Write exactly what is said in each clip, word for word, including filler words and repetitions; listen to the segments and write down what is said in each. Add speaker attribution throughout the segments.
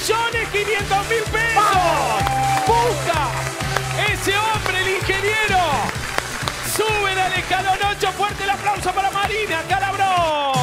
Speaker 1: millones quinientos mil pesos. Busca ese hombre, el ingeniero. Suben al escalón ocho. Fuerte el aplauso para Marina Calabró.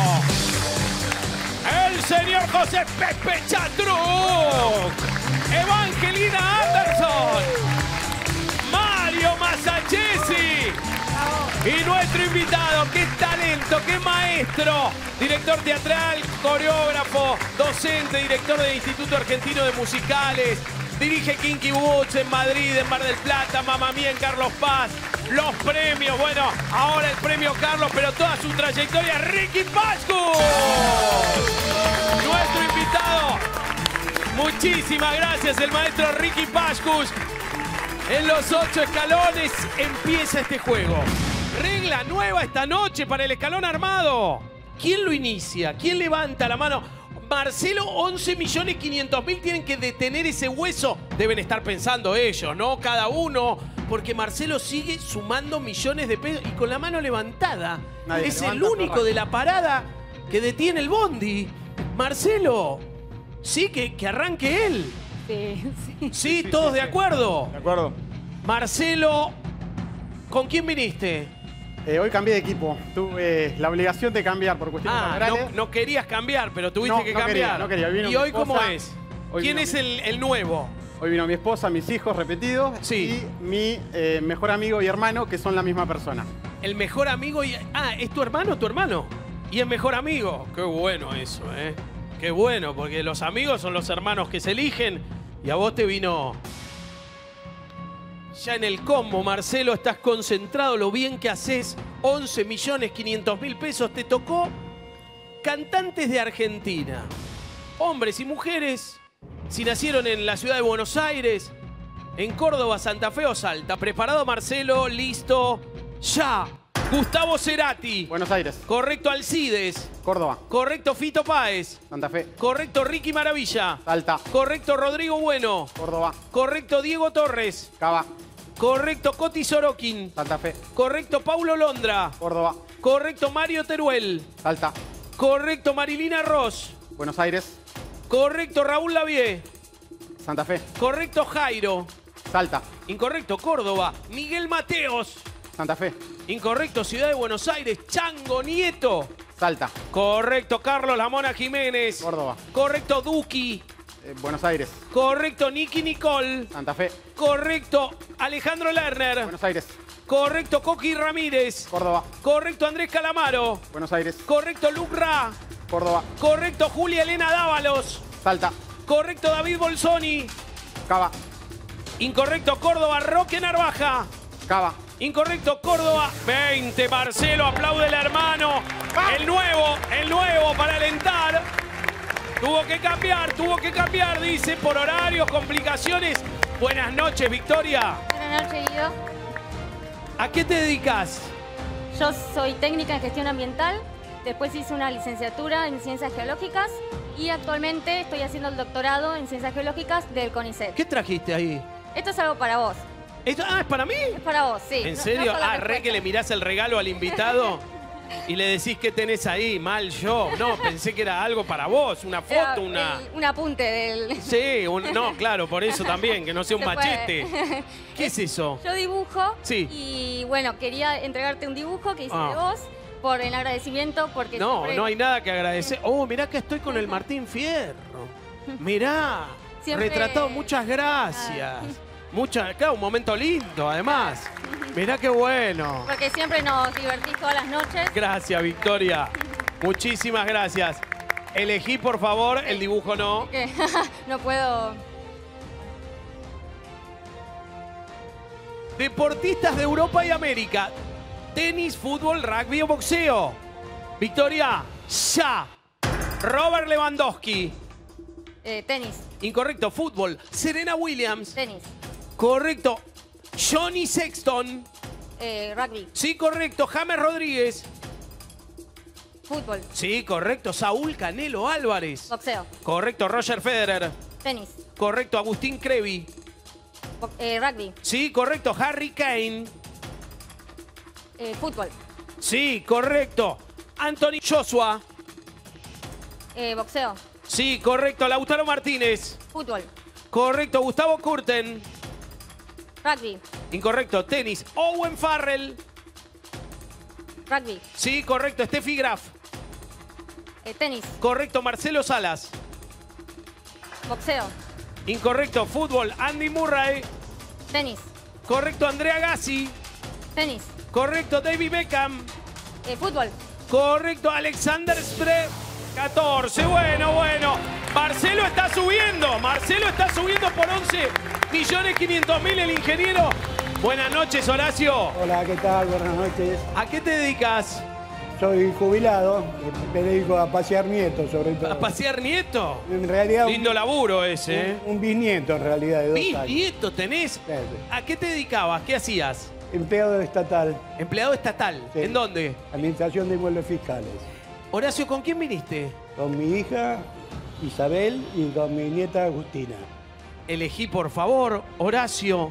Speaker 1: El señor José Pepe Chatruc. Evangelina Anderson. Mario Masachesi. Y nuestro invitado, qué talento, qué maestro. Director teatral, coreógrafo, docente, director del Instituto Argentino de Musicales. Dirige Kinky Boots en Madrid, en Mar del Plata, Mamma Mía en Carlos Paz. Los premios, bueno, ahora el premio Carlos, pero toda su trayectoria, Ricky Pashkus. Nuestro invitado. Muchísimas gracias, el maestro Ricky Pashkus. En los ocho escalones empieza este juego. Regla nueva esta noche para el escalón armado. ¿Quién lo inicia? ¿Quién levanta la mano? Marcelo, once millones quinientos mil tienen que detener ese hueso. Deben estar pensando ellos, ¿no? Cada uno. Porque Marcelo sigue sumando millones de pesos y con la mano levantada. Nadie es el único de la parada que detiene el bondi. Marcelo, sí, que, que arranque él.
Speaker 2: Sí, sí.
Speaker 1: Sí, todos de acuerdo.
Speaker 3: De acuerdo.
Speaker 1: Marcelo, ¿con quién viniste?
Speaker 3: Eh, hoy cambié de equipo. Tuve la obligación de cambiar por cuestiones
Speaker 1: Ah,
Speaker 3: laborales.
Speaker 1: no, no querías cambiar, pero tuviste
Speaker 3: No,
Speaker 1: que
Speaker 3: no
Speaker 1: cambiar.
Speaker 3: quería, no quería. Vino
Speaker 1: ¿Y
Speaker 3: mi
Speaker 1: hoy cómo
Speaker 3: esposa.
Speaker 1: es?
Speaker 3: Hoy
Speaker 1: ¿Quién
Speaker 3: vino
Speaker 1: es
Speaker 3: mi-
Speaker 1: el, el nuevo?
Speaker 3: Hoy vino mi esposa, mis hijos repetidos
Speaker 1: Sí.
Speaker 3: y mi eh, mejor amigo y hermano, que son la misma persona.
Speaker 1: El mejor amigo y... Ah, ¿es tu hermano tu hermano? Y el mejor amigo. Qué bueno eso, ¿eh? Qué bueno, porque los amigos son los hermanos que se eligen y a vos te vino... Ya en el combo, Marcelo, estás concentrado, lo bien que haces. once millones quinientos mil pesos. Te tocó cantantes de Argentina. Hombres y mujeres. Si nacieron en la ciudad de Buenos Aires, en Córdoba, Santa Fe o Salta. ¿Preparado, Marcelo? Listo. Ya. Gustavo Cerati.
Speaker 3: Buenos Aires.
Speaker 1: Correcto, Alcides.
Speaker 3: Córdoba.
Speaker 1: Correcto, Fito Páez.
Speaker 3: Santa Fe.
Speaker 1: Correcto, Ricky Maravilla.
Speaker 3: Salta.
Speaker 1: Correcto, Rodrigo Bueno.
Speaker 3: Córdoba.
Speaker 1: Correcto, Diego Torres.
Speaker 3: Cava.
Speaker 1: Correcto, Coti Sorokin.
Speaker 3: Santa Fe.
Speaker 1: Correcto, Paulo Londra.
Speaker 3: Córdoba.
Speaker 1: Correcto, Mario Teruel.
Speaker 3: Salta.
Speaker 1: Correcto, Marilina Ross.
Speaker 3: Buenos Aires.
Speaker 1: Correcto, Raúl Lavie.
Speaker 3: Santa Fe.
Speaker 1: Correcto, Jairo.
Speaker 3: Salta.
Speaker 1: Incorrecto, Córdoba. Miguel Mateos.
Speaker 3: Santa Fe.
Speaker 1: Incorrecto, Ciudad de Buenos Aires. Chango Nieto.
Speaker 3: Salta.
Speaker 1: Correcto, Carlos La Mona Jiménez.
Speaker 3: Córdoba.
Speaker 1: Correcto, Duki.
Speaker 3: Eh, Buenos Aires.
Speaker 1: Correcto, Nicky Nicole.
Speaker 3: Santa Fe.
Speaker 1: Correcto, Alejandro Lerner.
Speaker 3: Buenos Aires.
Speaker 1: Correcto, Coqui Ramírez.
Speaker 3: Córdoba.
Speaker 1: Correcto, Andrés Calamaro.
Speaker 3: Buenos Aires.
Speaker 1: Correcto, Lucra.
Speaker 3: Córdoba.
Speaker 1: Correcto, Julia Elena Dávalos.
Speaker 3: Salta.
Speaker 1: Correcto, David Bolsoni.
Speaker 3: Cava.
Speaker 1: Incorrecto, Córdoba, Roque Narvaja.
Speaker 3: Cava.
Speaker 1: Incorrecto, Córdoba, veinte. Marcelo, aplaude el hermano. El nuevo, el nuevo para alentar. Tuvo que cambiar, tuvo que cambiar, dice, por horarios, complicaciones. Buenas noches, Victoria.
Speaker 2: Buenas noches, Guido.
Speaker 1: ¿A qué te dedicas?
Speaker 2: Yo soy técnica en gestión ambiental, después hice una licenciatura en ciencias geológicas y actualmente estoy haciendo el doctorado en ciencias geológicas del CONICET.
Speaker 1: ¿Qué trajiste ahí?
Speaker 2: Esto es algo para vos.
Speaker 1: ¿Esto, ah, ¿es para mí?
Speaker 2: Es para vos, sí.
Speaker 1: ¿En
Speaker 2: No-
Speaker 1: serio?
Speaker 2: no solo
Speaker 1: ah, re que le mirás el regalo al invitado y le decís qué tenés ahí. Mal yo. No, pensé que era algo para vos, una
Speaker 2: Era
Speaker 1: foto, una...
Speaker 2: el- un apunte del...
Speaker 1: Sí, un- no, claro, por eso también, que no sea un
Speaker 2: Se
Speaker 1: machete.
Speaker 2: puede.
Speaker 1: ¿Qué es eso?
Speaker 2: Yo dibujo
Speaker 1: Sí.
Speaker 2: y bueno, quería entregarte un dibujo que hice
Speaker 1: Ah.
Speaker 2: de vos por el agradecimiento porque
Speaker 1: No,
Speaker 2: siempre-
Speaker 1: no hay nada que agradecer. Oh, mirá que estoy con el Martín Fierro. Mirá,
Speaker 2: Siempre-
Speaker 1: retratado, muchas gracias. Muchas, claro, un momento lindo, además. Mirá qué bueno.
Speaker 2: porque siempre nos divertís todas las noches.
Speaker 1: Gracias, Victoria. Muchísimas gracias. Elegí, por favor, el dibujo no.
Speaker 2: Que no puedo...
Speaker 1: Deportistas de Europa y América. Tenis, fútbol, rugby o boxeo. Victoria, ya. Robert Lewandowski.
Speaker 2: eh, tenis,
Speaker 1: Incorrecto, fútbol. Serena Williams.
Speaker 2: tenis,
Speaker 1: Correcto. Johnny Sexton.
Speaker 2: eh, rugby,
Speaker 1: Sí, correcto. James Rodríguez.
Speaker 2: fútbol,
Speaker 1: Sí, correcto. Saúl Canelo Álvarez.
Speaker 2: boxeo,
Speaker 1: Correcto. Roger Federer.
Speaker 2: tenis,
Speaker 1: Correcto. Agustín Crevi.
Speaker 2: bo- eh, rugby,
Speaker 1: Sí, correcto. Harry Kane.
Speaker 2: eh, fútbol,
Speaker 1: Sí, correcto. Anthony Joshua.
Speaker 2: eh, boxeo,
Speaker 1: Sí, correcto. Lautaro Martínez.
Speaker 2: Fútbol.
Speaker 1: Correcto. Gustavo Kurten.
Speaker 2: Rugby.
Speaker 1: Incorrecto. Tenis. Owen Farrell.
Speaker 2: Rugby.
Speaker 1: Sí, correcto. Steffi Graf.
Speaker 2: Eh, tenis.
Speaker 1: Correcto. Marcelo Salas.
Speaker 2: Boxeo.
Speaker 1: Incorrecto. Fútbol. Andy Murray.
Speaker 2: Tenis.
Speaker 1: Correcto. Andrea Gassi.
Speaker 2: Tenis.
Speaker 1: Correcto. David Beckham.
Speaker 2: Eh, fútbol.
Speaker 1: Correcto. Alexander Spre. catorce. Bueno, bueno. Marcelo está subiendo. Marcelo está subiendo por once millones quinientos mil el ingeniero. Buenas noches, Horacio.
Speaker 4: Hola, ¿qué tal? Buenas noches.
Speaker 1: ¿A qué te dedicas?
Speaker 4: Soy jubilado, me dedico a pasear nietos sobre todo.
Speaker 1: ¿A pasear nieto?
Speaker 4: En realidad,
Speaker 1: Lindo laburo ese, ¿eh?
Speaker 4: un, un bisnieto en realidad de dos años.
Speaker 1: ¿Bisnieto tenés?
Speaker 4: Sí, sí.
Speaker 1: ¿A qué te dedicabas? ¿Qué hacías?
Speaker 4: Empleado estatal,
Speaker 1: Empleado estatal.
Speaker 4: Sí.
Speaker 1: ¿En dónde?
Speaker 4: Administración de Inmuebles Fiscales.
Speaker 1: Horacio, ¿con quién viniste?
Speaker 4: Con mi hija Isabel y con mi nieta Agustina.
Speaker 1: Elegí, por favor, Horacio.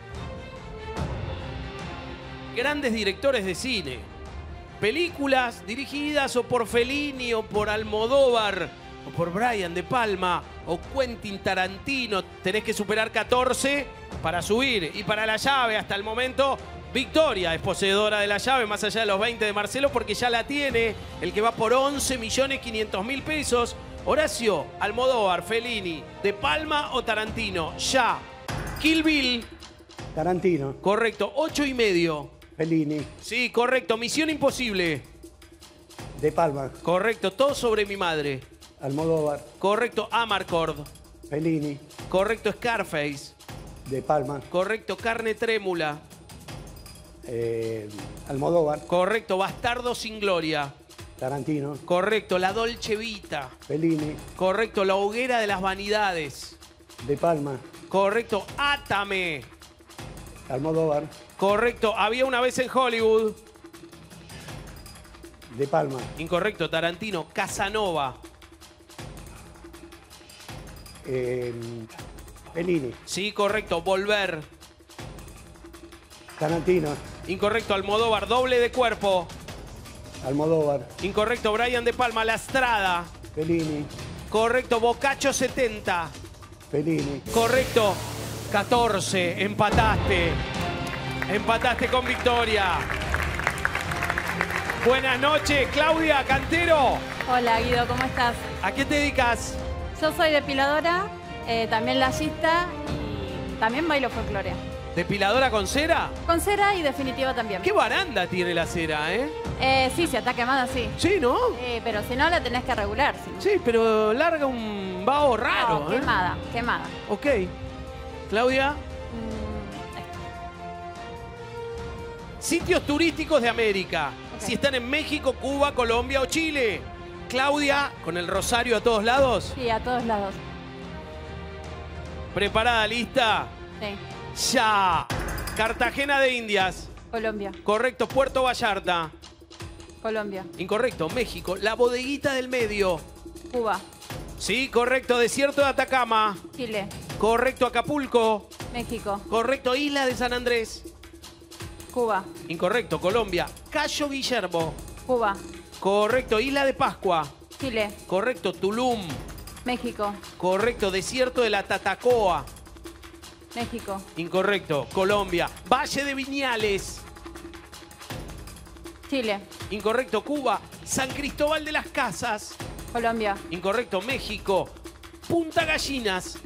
Speaker 1: Grandes directores de cine. Películas dirigidas o por Fellini o por Almodóvar o por Brian De Palma o Quentin Tarantino. Tenés que superar catorce para subir. Y para la llave, hasta el momento, Victoria es poseedora de la llave, más allá de los veinte de Marcelo, porque ya la tiene. El que va por once millones quinientos mil pesos. Horacio, Almodóvar, Fellini, De Palma o Tarantino. Ya. Kill Bill.
Speaker 4: Tarantino,
Speaker 1: Correcto. Ocho y medio.
Speaker 4: Fellini,
Speaker 1: Sí, correcto. Misión Imposible.
Speaker 4: De Palma,
Speaker 1: Correcto. Todo sobre mi madre.
Speaker 4: Almodóvar,
Speaker 1: Correcto. Amarcord.
Speaker 4: Fellini,
Speaker 1: Correcto. Scarface.
Speaker 4: De Palma,
Speaker 1: Correcto. Carne trémula.
Speaker 4: eh, Almodóvar,
Speaker 1: Correcto. Bastardo sin gloria.
Speaker 4: Tarantino,
Speaker 1: Correcto. La Dolce Vita.
Speaker 4: Fellini,
Speaker 1: Correcto. La hoguera de las vanidades.
Speaker 4: De Palma,
Speaker 1: Correcto. Átame.
Speaker 4: Almodóvar,
Speaker 1: Correcto. Había una vez en Hollywood.
Speaker 4: De Palma,
Speaker 1: Incorrecto. Tarantino. Casanova.
Speaker 4: eh, Fellini,
Speaker 1: Sí, correcto. Volver.
Speaker 4: Tarantino,
Speaker 1: Incorrecto. Almodóvar. Doble de cuerpo.
Speaker 4: Almodóvar,
Speaker 1: Incorrecto. Brian De Palma. La Estrada.
Speaker 4: Fellini,
Speaker 1: Correcto. Boccaccio setenta.
Speaker 4: Fellini.
Speaker 1: Correcto. catorce. Empataste. Empataste con Victoria. Buenas noches, Claudia Cantero.
Speaker 5: Hola Guido, ¿cómo estás?
Speaker 1: ¿A qué te dedicas?
Speaker 5: Yo soy depiladora, eh, también layista y también bailo folclore.
Speaker 1: ¿Depiladora con cera?
Speaker 5: Con cera y definitiva también.
Speaker 1: ¿Qué baranda tiene la cera, eh?
Speaker 5: Eh, sí, si está quemada, sí.
Speaker 1: Sí, ¿no?
Speaker 5: Eh, pero si no, la tenés que regular. Si no.
Speaker 1: Sí, pero larga un vaho raro,
Speaker 5: No,
Speaker 1: ¿eh?
Speaker 5: quemada, quemada.
Speaker 1: Ok. Claudia,
Speaker 5: Mm, esto.
Speaker 1: sitios turísticos de América.
Speaker 5: Ok.
Speaker 1: Si están en México, Cuba, Colombia o Chile. Claudia, con el rosario a todos lados.
Speaker 5: Sí, a todos lados.
Speaker 1: ¿Preparada, lista?
Speaker 5: Sí.
Speaker 1: Ya. Cartagena de Indias.
Speaker 5: Colombia,
Speaker 1: Correcto. Puerto Vallarta.
Speaker 5: Colombia,
Speaker 1: Incorrecto. México. La bodeguita del medio.
Speaker 5: Cuba,
Speaker 1: Sí, correcto. Desierto de Atacama.
Speaker 5: Chile,
Speaker 1: Correcto. Acapulco.
Speaker 5: México,
Speaker 1: Correcto. Isla de San Andrés.
Speaker 5: Cuba,
Speaker 1: Incorrecto. Colombia. Cayo Guillermo.
Speaker 5: Cuba,
Speaker 1: Correcto. Isla de Pascua.
Speaker 5: Chile,
Speaker 1: Correcto. Tulum.
Speaker 5: México,
Speaker 1: Correcto. Desierto de la Tatacoa.
Speaker 5: México,
Speaker 1: Incorrecto. Colombia. Valle de Viñales.
Speaker 5: Chile,
Speaker 1: Incorrecto. Cuba. San Cristóbal de las Casas.
Speaker 5: Colombia,
Speaker 1: Incorrecto. México. Punta Gallinas.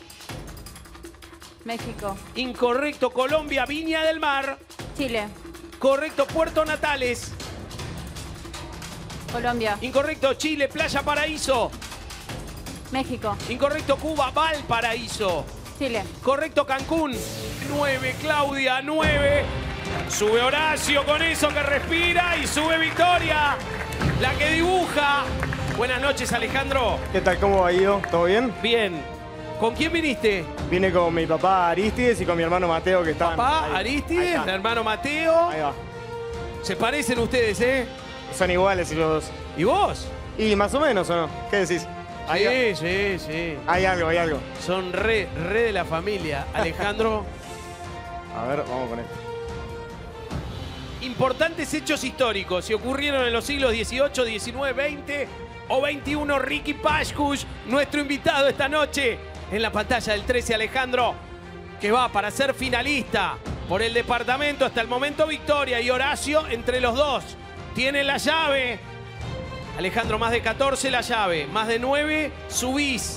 Speaker 5: México,
Speaker 1: Incorrecto. Colombia. Viña del Mar.
Speaker 5: Chile,
Speaker 1: Correcto. Puerto Natales.
Speaker 5: Colombia,
Speaker 1: Incorrecto. Chile. Playa Paraíso.
Speaker 5: México,
Speaker 1: Incorrecto. Cuba. Valparaíso.
Speaker 5: Chile.
Speaker 1: Correcto. Cancún. nueve. Claudia. nueve. Sube Horacio con eso que respira y sube Victoria. La que dibuja. Buenas noches, Alejandro.
Speaker 3: ¿Qué tal? ¿Cómo va, Guido? ¿Todo bien?
Speaker 1: Bien. ¿Con quién viniste?
Speaker 3: Vine con mi papá Aristides y con mi hermano Mateo, que están
Speaker 1: Papá,
Speaker 3: ahí. Ahí
Speaker 1: Aristides,
Speaker 3: está.
Speaker 1: el hermano Mateo.
Speaker 3: Ahí va.
Speaker 1: Se parecen ustedes, ¿eh?
Speaker 3: Son iguales ellos dos.
Speaker 1: ¿Y vos?
Speaker 3: Y más o menos, ¿o no? ¿Qué decís? Ahí va.
Speaker 1: Sí, sí, sí.
Speaker 3: Hay algo, hay algo.
Speaker 1: Son re, re de la familia. Alejandro.
Speaker 3: A ver, vamos con esto.
Speaker 1: Importantes hechos históricos. Si ocurrieron en los siglos dieciocho, diecinueve, veinte o veintiuno. Riqui Pashkush, nuestro invitado esta noche. En la pantalla del trece, Alejandro, que va para ser finalista por el departamento. Hasta el momento victoria. Y Horacio entre los dos. Tiene la llave. Alejandro, más de catorce la llave. Más de nueve, subís.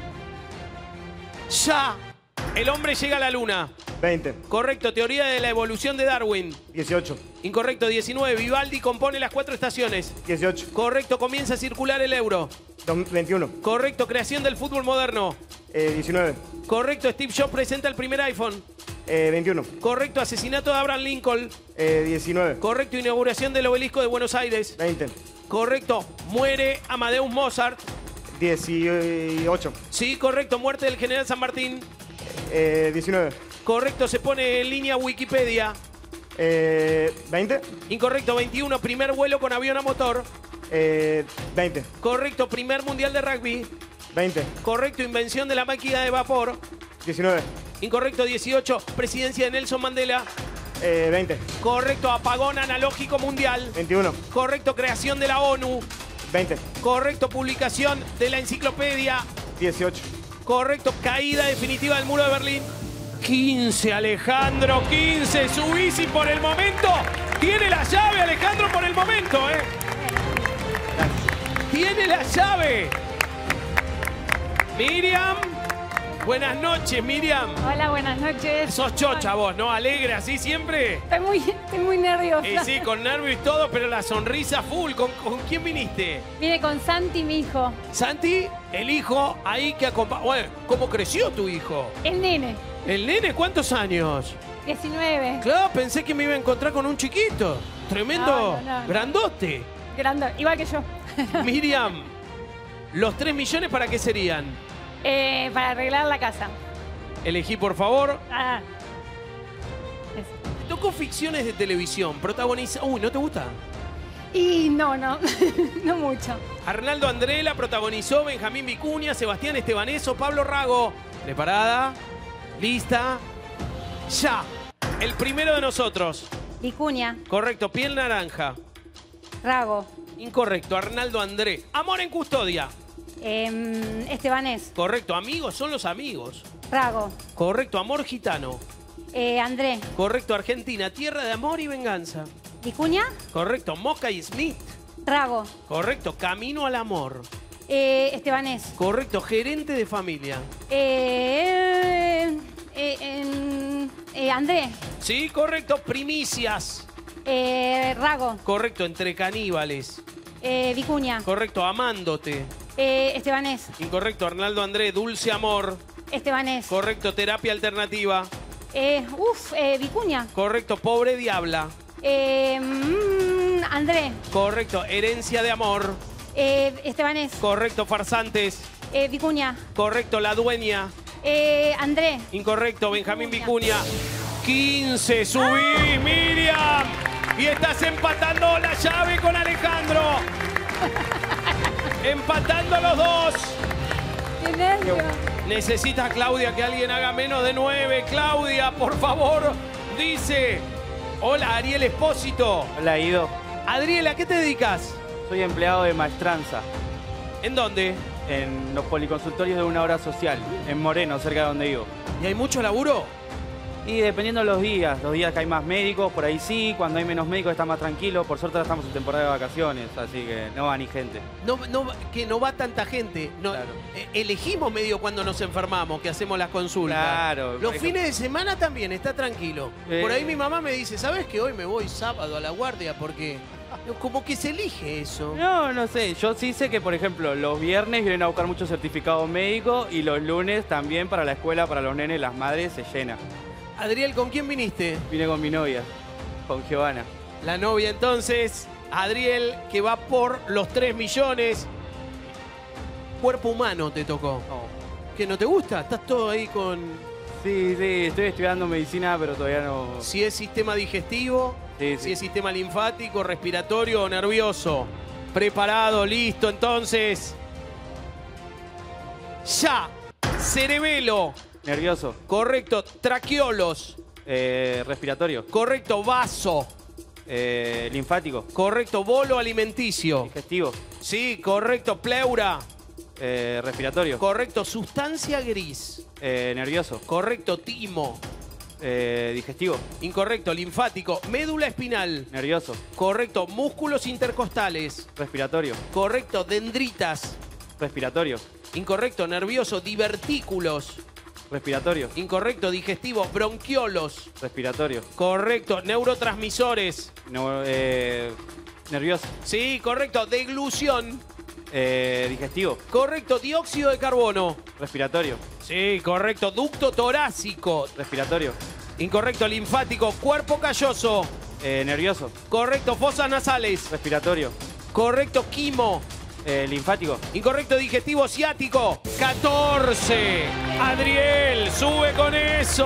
Speaker 1: Ya. El hombre llega a la luna.
Speaker 3: veinte.
Speaker 1: Correcto. Teoría de la evolución de Darwin.
Speaker 3: dieciocho.
Speaker 1: Incorrecto. diecinueve. Vivaldi compone las cuatro estaciones.
Speaker 3: dieciocho.
Speaker 1: Correcto. Comienza a circular el euro.
Speaker 3: veintiuno.
Speaker 1: Correcto. Creación del fútbol moderno.
Speaker 3: Eh, diecinueve.
Speaker 1: Correcto. Steve Jobs presenta el primer iPhone.
Speaker 3: Eh, veintiuno.
Speaker 1: Correcto. Asesinato de Abraham Lincoln.
Speaker 3: Eh, diecinueve.
Speaker 1: Correcto. Inauguración del obelisco de Buenos Aires.
Speaker 3: veinte.
Speaker 1: Correcto. Muere Amadeus Mozart.
Speaker 3: dieciocho.
Speaker 1: Sí, correcto. Muerte del general San Martín.
Speaker 3: Eh, diecinueve.
Speaker 1: Correcto. Se pone en línea Wikipedia.
Speaker 3: Eh, veinte.
Speaker 1: Incorrecto. veintiuno. Primer vuelo con avión a motor.
Speaker 3: Eh, veinte.
Speaker 1: Correcto. Primer mundial de rugby.
Speaker 3: veinte.
Speaker 1: Correcto. Invención de la máquina de vapor.
Speaker 3: diecinueve.
Speaker 1: Incorrecto. dieciocho. Presidencia de Nelson Mandela.
Speaker 3: Eh, veinte.
Speaker 1: Correcto. Apagón analógico mundial.
Speaker 3: veintiuno.
Speaker 1: Correcto. Creación de la ONU.
Speaker 3: veinte.
Speaker 1: Correcto. Publicación de la enciclopedia.
Speaker 3: dieciocho.
Speaker 1: Correcto. Caída definitiva del muro de Berlín. quince, Alejandro. quince. Subís y por el momento tiene la llave, Alejandro, por el momento, ¿eh? Tiene la llave. Miriam. Buenas noches, Miriam.
Speaker 5: Hola, buenas noches.
Speaker 1: Sos chocha vos, ¿no? Alegre así siempre.
Speaker 5: Estoy muy, estoy muy nerviosa.
Speaker 1: Y sí, con nervios y todo, pero la sonrisa full. ¿Con, con quién viniste?
Speaker 5: Vine con Santi, mi hijo.
Speaker 1: Santi, el hijo ahí que acompaña. Bueno, ¿cómo creció tu hijo?
Speaker 5: El nene,
Speaker 1: ¿El nene cuántos años?
Speaker 5: diecinueve.
Speaker 1: Claro, pensé que me iba a encontrar con un chiquito. Tremendo,
Speaker 5: No, no, no, no.
Speaker 1: grandote.
Speaker 5: Grande, igual que yo.
Speaker 1: Miriam, ¿los tres millones para qué serían?
Speaker 5: Eh, para arreglar la casa.
Speaker 1: Elegí, por favor.
Speaker 5: Ah.
Speaker 1: Tocó ficciones de televisión, protagoniza... Uy, ¿no te gusta?
Speaker 5: Y no, no, no mucho.
Speaker 1: Arnaldo Andrela protagonizó, Benjamín Vicuña, Sebastián Estebaneso, Pablo Rago. ¿Preparada? ¿Lista? ¡Ya! El primero de nosotros.
Speaker 5: Vicuña,
Speaker 1: Correcto, piel naranja.
Speaker 5: Rago,
Speaker 1: Incorrecto, Arnaldo André. Amor en custodia.
Speaker 5: eh, Estebanés,
Speaker 1: Correcto, amigos son los amigos.
Speaker 5: Rago,
Speaker 1: Correcto, amor gitano.
Speaker 5: eh, André,
Speaker 1: Correcto, Argentina, tierra de amor y venganza.
Speaker 5: Vicuña,
Speaker 1: Correcto, Moca y Smith.
Speaker 5: Rago,
Speaker 1: Correcto, camino al amor.
Speaker 5: eh, Estebanés,
Speaker 1: Correcto, gerente de familia.
Speaker 5: eh, eh, eh, eh, André,
Speaker 1: Sí, correcto, primicias.
Speaker 5: eh, Rago,
Speaker 1: Correcto, entre caníbales.
Speaker 5: eh, Vicuña,
Speaker 1: Correcto, amándote.
Speaker 5: eh, Estebanés,
Speaker 1: Incorrecto, Arnaldo André, dulce amor.
Speaker 5: Estebanés,
Speaker 1: Correcto, terapia alternativa.
Speaker 5: eh, uf, eh, Vicuña,
Speaker 1: Correcto, pobre diabla.
Speaker 5: eh, mm, André,
Speaker 1: Correcto, herencia de amor.
Speaker 5: eh, Estebanés,
Speaker 1: Correcto, farsantes.
Speaker 5: eh, Vicuña,
Speaker 1: Correcto, la dueña.
Speaker 5: eh, André,
Speaker 1: Incorrecto, Benjamín Vicuña. quince, subí, Miriam. Y estás empatando la llave con Alejandro. Empatando los dos.
Speaker 5: qué nervio.
Speaker 1: Necesita Claudia que alguien haga menos de nueve. Claudia, por favor, dice. Hola, Ariel Espósito.
Speaker 6: Hola, Ido.
Speaker 1: Adriel, ¿a qué te dedicas?
Speaker 6: Soy empleado de maestranza
Speaker 1: ¿En dónde?
Speaker 6: en los policonsultorios de una obra social, en Moreno, cerca de donde vivo.
Speaker 1: ¿Y hay mucho laburo?
Speaker 6: Y dependiendo de los días, los días que hay más médicos, por ahí sí, cuando hay menos médicos está más tranquilo. Por suerte ahora estamos en temporada de vacaciones, así que no va ni gente.
Speaker 1: No, no, que no va tanta gente. No,
Speaker 6: Claro.
Speaker 1: eh, elegimos medio cuando nos enfermamos, que hacemos las consultas.
Speaker 6: Claro.
Speaker 1: Los
Speaker 6: por ejemplo-
Speaker 1: fines de semana también, está tranquilo.
Speaker 6: Eh.
Speaker 1: Por ahí mi mamá me dice, ¿sabes que hoy me voy sábado a la guardia? Porque como que se elige eso.
Speaker 6: No, no sé. Yo sí sé que, por ejemplo, los viernes vienen a buscar mucho certificado médico y los lunes también para la escuela, para los nenes, las madres, se llena.
Speaker 1: Adriel, ¿con quién viniste?
Speaker 6: Vine con mi novia, con Giovanna.
Speaker 1: La novia entonces, Adriel, que va por los tres millones. Cuerpo humano te tocó.
Speaker 6: No.
Speaker 1: ¿Que no te gusta? Estás todo ahí con...
Speaker 6: Sí, sí, estoy estudiando medicina, pero todavía no...
Speaker 1: Si es sistema digestivo,
Speaker 6: Sí,
Speaker 1: si
Speaker 6: sí.
Speaker 1: es sistema linfático, respiratorio o nervioso. Preparado, listo, entonces. Ya. Cerebelo.
Speaker 6: Nervioso.
Speaker 1: Correcto. Traqueolos.
Speaker 6: Eh, respiratorio.
Speaker 1: Correcto. Vaso.
Speaker 6: Eh, linfático.
Speaker 1: Correcto. Bolo alimenticio.
Speaker 6: Digestivo.
Speaker 1: Sí, correcto. Pleura.
Speaker 6: Eh, respiratorio.
Speaker 1: Correcto. Sustancia gris.
Speaker 6: Eh, nervioso.
Speaker 1: Correcto. Timo.
Speaker 6: Eh, digestivo.
Speaker 1: Incorrecto. Linfático. Médula espinal.
Speaker 6: Nervioso.
Speaker 1: Correcto. Músculos intercostales.
Speaker 6: Respiratorio.
Speaker 1: Correcto. Dendritas.
Speaker 6: Respiratorio.
Speaker 1: Incorrecto. Nervioso. Divertículos.
Speaker 6: Respiratorio.
Speaker 1: Incorrecto. Digestivo. Bronquiolos.
Speaker 6: Respiratorio.
Speaker 1: Correcto. Neurotransmisores.
Speaker 6: No, eh, nervioso.
Speaker 1: Sí, correcto. Deglución.
Speaker 6: Eh, digestivo.
Speaker 1: Correcto. Dióxido de carbono.
Speaker 6: Respiratorio.
Speaker 1: Sí, correcto. Ducto torácico.
Speaker 6: Respiratorio.
Speaker 1: Incorrecto. Linfático. Cuerpo calloso.
Speaker 6: Eh, nervioso.
Speaker 1: Correcto. Fosas nasales.
Speaker 6: Respiratorio.
Speaker 1: Correcto. Quimo.
Speaker 6: Eh, linfático.
Speaker 1: Incorrecto. Digestivo ciático. catorce. Adriel, sube con eso.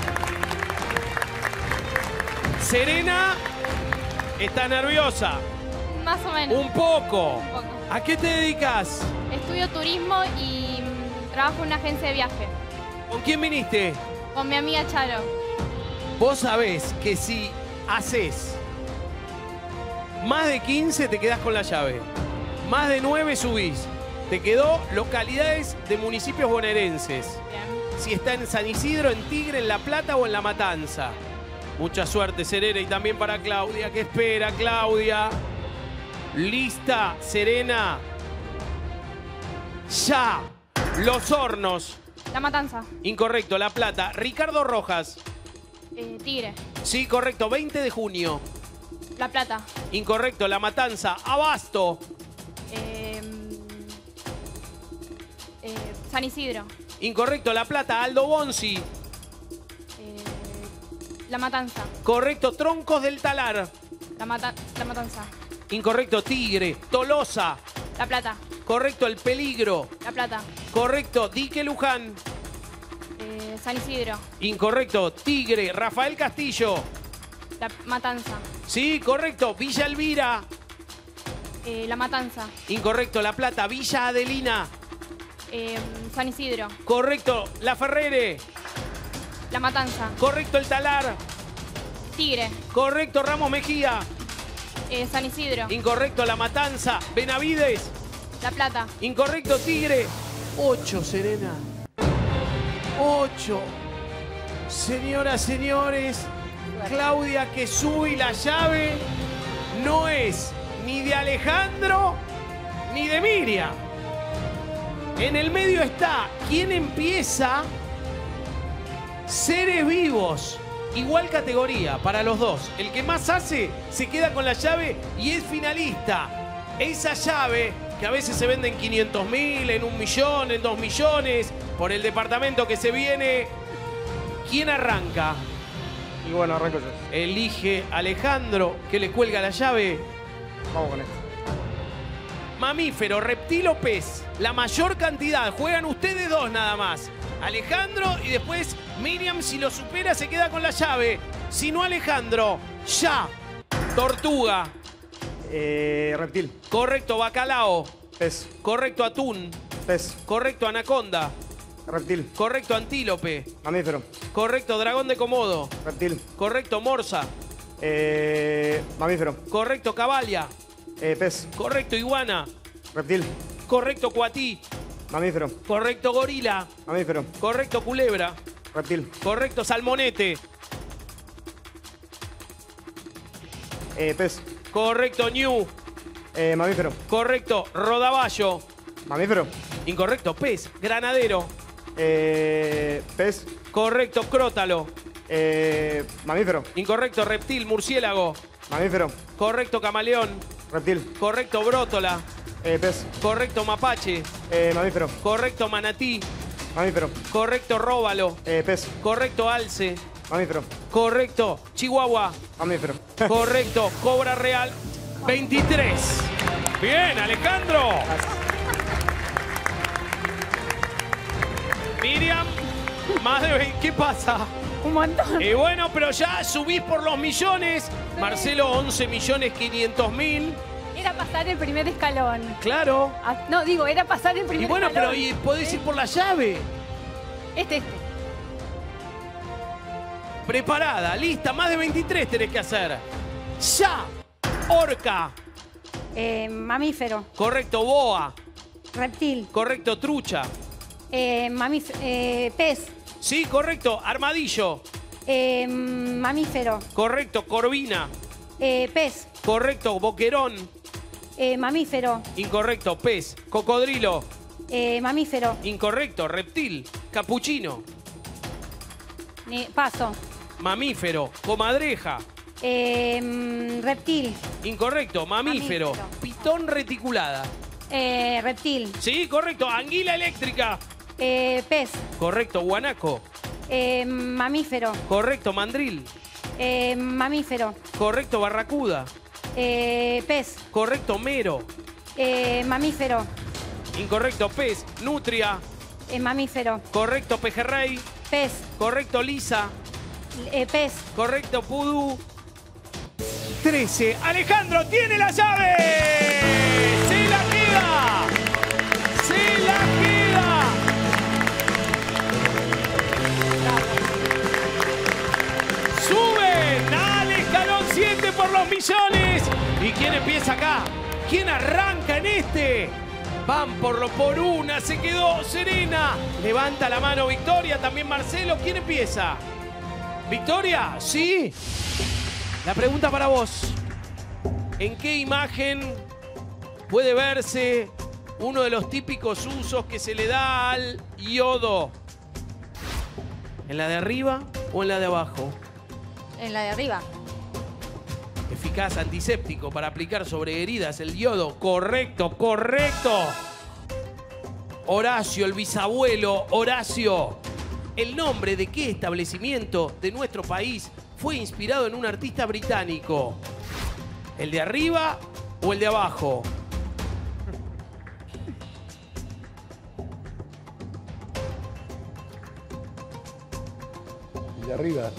Speaker 1: Serena está nerviosa.
Speaker 2: Más o menos.
Speaker 1: Un poco.
Speaker 2: Un poco.
Speaker 1: ¿A qué te dedicas?
Speaker 2: Estudio turismo y mm, trabajo en una agencia de viaje.
Speaker 1: ¿Con quién viniste?
Speaker 2: Con mi amiga Charo.
Speaker 1: Vos sabés que si haces más de quince te quedás con la llave. Más de nueve subís. Te quedó localidades de municipios bonaerenses.
Speaker 2: Bien.
Speaker 1: Si está en San Isidro, en Tigre, en La Plata o en La Matanza. Mucha suerte, Serena, y también para Claudia. ¿Qué espera, Claudia? Lista, Serena. Ya. Los Hornos.
Speaker 2: La Matanza.
Speaker 1: Incorrecto, La Plata. Ricardo Rojas.
Speaker 2: Eh, Tigre.
Speaker 1: Sí, correcto, veinte de junio.
Speaker 2: La Plata.
Speaker 1: Incorrecto, La Matanza. Abasto.
Speaker 2: Eh, eh, San Isidro.
Speaker 1: Incorrecto, La Plata. Aldo Bonzi.
Speaker 2: Eh, La Matanza.
Speaker 1: Correcto, Troncos del Talar.
Speaker 2: La, Mata la Matanza.
Speaker 1: Incorrecto, Tigre. Tolosa.
Speaker 2: La Plata.
Speaker 1: Correcto, El Peligro.
Speaker 2: La Plata.
Speaker 1: Correcto, Dique Luján.
Speaker 2: Eh, San Isidro.
Speaker 1: Incorrecto, Tigre. Rafael Castillo.
Speaker 2: La Matanza.
Speaker 1: Sí, correcto, Villa Elvira.
Speaker 2: Eh, La Matanza.
Speaker 1: Incorrecto, La Plata. Villa Adelina.
Speaker 2: Eh, San Isidro.
Speaker 1: Correcto, La Ferrere.
Speaker 2: La Matanza.
Speaker 1: Correcto, El Talar.
Speaker 2: Tigre.
Speaker 1: Correcto, Ramos Mejía.
Speaker 2: Eh, San Isidro.
Speaker 1: Incorrecto, La Matanza. Benavides.
Speaker 2: La Plata.
Speaker 1: Incorrecto, Tigre. Ocho, Serena. Ocho. Señoras, señores, Claudia que sube y la llave no es ni de Alejandro ni de Miriam. En el medio está quién empieza. Seres vivos. Igual categoría para los dos. El que más hace se queda con la llave y es finalista. Esa llave que a veces se vende en quinientos mil, en un millón, en dos millones, por el departamento que se viene. ¿Quién arranca?
Speaker 3: Y bueno, arranco yo.
Speaker 1: Elige Alejandro, que le cuelga la llave.
Speaker 3: Vamos con esto.
Speaker 1: Mamífero, reptil o pez. La mayor cantidad. Juegan ustedes dos nada más. Alejandro y después Miriam, si lo supera, se queda con la llave. Si no, Alejandro, ya. Tortuga.
Speaker 3: Eh, reptil.
Speaker 1: Correcto, bacalao.
Speaker 3: Pez.
Speaker 1: Correcto, atún.
Speaker 3: Pez.
Speaker 1: Correcto, anaconda.
Speaker 3: Reptil.
Speaker 1: Correcto, antílope.
Speaker 3: Mamífero.
Speaker 1: Correcto, dragón de Komodo.
Speaker 3: Reptil.
Speaker 1: Correcto, morsa.
Speaker 3: Eh, mamífero.
Speaker 1: Correcto, cabalia.
Speaker 3: Eh, pez.
Speaker 1: Correcto, iguana.
Speaker 3: Reptil.
Speaker 1: Correcto, cuatí.
Speaker 3: Mamífero.
Speaker 1: Correcto, gorila.
Speaker 3: Mamífero.
Speaker 1: Correcto, culebra.
Speaker 3: Reptil.
Speaker 1: Correcto, salmonete.
Speaker 3: Eh, pez.
Speaker 1: Correcto, ñu.
Speaker 3: Eh, mamífero.
Speaker 1: Correcto, rodaballo.
Speaker 3: Mamífero.
Speaker 1: Incorrecto, pez. Granadero.
Speaker 3: Eh, pez.
Speaker 1: Correcto, crótalo.
Speaker 3: Eh, mamífero.
Speaker 1: Incorrecto, reptil. Murciélago.
Speaker 3: Mamífero.
Speaker 1: Correcto, camaleón.
Speaker 3: Reptil.
Speaker 1: Correcto, brótola.
Speaker 3: Eh, pez.
Speaker 1: Correcto, mapache.
Speaker 3: Eh, mamífero.
Speaker 1: Correcto, manatí.
Speaker 3: Mamífero.
Speaker 1: Correcto, róbalo.
Speaker 3: Eh, pez.
Speaker 1: Correcto, alce.
Speaker 3: Mamífero.
Speaker 1: Correcto, chihuahua.
Speaker 3: Mamífero.
Speaker 1: Correcto, cobra real. veintitrés. Bien, Alejandro. Miriam, más de veinte. ¿Qué pasa?
Speaker 5: Un montón.
Speaker 1: Y bueno, pero ya subís por los millones. Marcelo, once millones quinientos mil.
Speaker 5: Era pasar el primer escalón.
Speaker 1: Claro.
Speaker 5: Ah, no, digo, era pasar el primer
Speaker 1: Y bueno, pero
Speaker 5: escalón.
Speaker 1: y podés ir por la llave.
Speaker 5: Este, este.
Speaker 1: Preparada, lista, más de veintitrés tenés que hacer. Ya. Orca.
Speaker 2: Eh, mamífero.
Speaker 1: Correcto. Boa.
Speaker 2: Reptil.
Speaker 1: Correcto. Trucha.
Speaker 2: Eh, mamíf- eh, pez.
Speaker 1: Sí, correcto. Armadillo.
Speaker 2: Eh, mamífero.
Speaker 1: Correcto. Corvina.
Speaker 2: Eh, pez.
Speaker 1: Correcto. Boquerón.
Speaker 2: Eh, mamífero.
Speaker 1: Incorrecto. Pez. Cocodrilo.
Speaker 2: Eh, mamífero.
Speaker 1: Incorrecto. Reptil. Capuchino.
Speaker 2: Ni- paso.
Speaker 1: Mamífero. Comadreja.
Speaker 2: Eh, mm, reptil.
Speaker 1: Incorrecto. Mamífero.
Speaker 2: Mamífero.
Speaker 1: Pitón reticulada.
Speaker 2: Eh, reptil.
Speaker 1: Sí, correcto. Anguila eléctrica.
Speaker 2: Eh, pez.
Speaker 1: Correcto. Guanaco.
Speaker 2: Eh, mamífero.
Speaker 1: Correcto. Mandril.
Speaker 2: Eh, mamífero.
Speaker 1: Correcto. Barracuda.
Speaker 2: Eh, pez.
Speaker 1: Correcto. Mero.
Speaker 2: Eh, mamífero.
Speaker 1: Incorrecto. Pez. Nutria.
Speaker 2: Eh, mamífero.
Speaker 1: Correcto. Pejerrey.
Speaker 2: Pez.
Speaker 1: Correcto. Lisa.
Speaker 2: Eh, pez.
Speaker 1: Correcto. Pudú. trece. Alejandro tiene la llave. Se la queda. Se la queda. Suben al escalón siete por los millones. ¿Y quién empieza acá? ¿Quién arranca en este? Van por lo por una, se quedó Serena. Levanta la mano Victoria, también Marcelo. ¿Quién empieza? ¿Victoria? ¿Sí? La pregunta para vos. ¿En qué imagen puede verse uno de los típicos usos que se le da al yodo? ¿En la de arriba o en la de abajo?
Speaker 2: En la de arriba.
Speaker 1: Eficaz antiséptico para aplicar sobre heridas el yodo. Correcto, correcto. Horacio, el bisabuelo Horacio. ¿El nombre de qué establecimiento de nuestro país fue inspirado en un artista británico? ¿El de arriba o el de abajo?
Speaker 4: De arriba.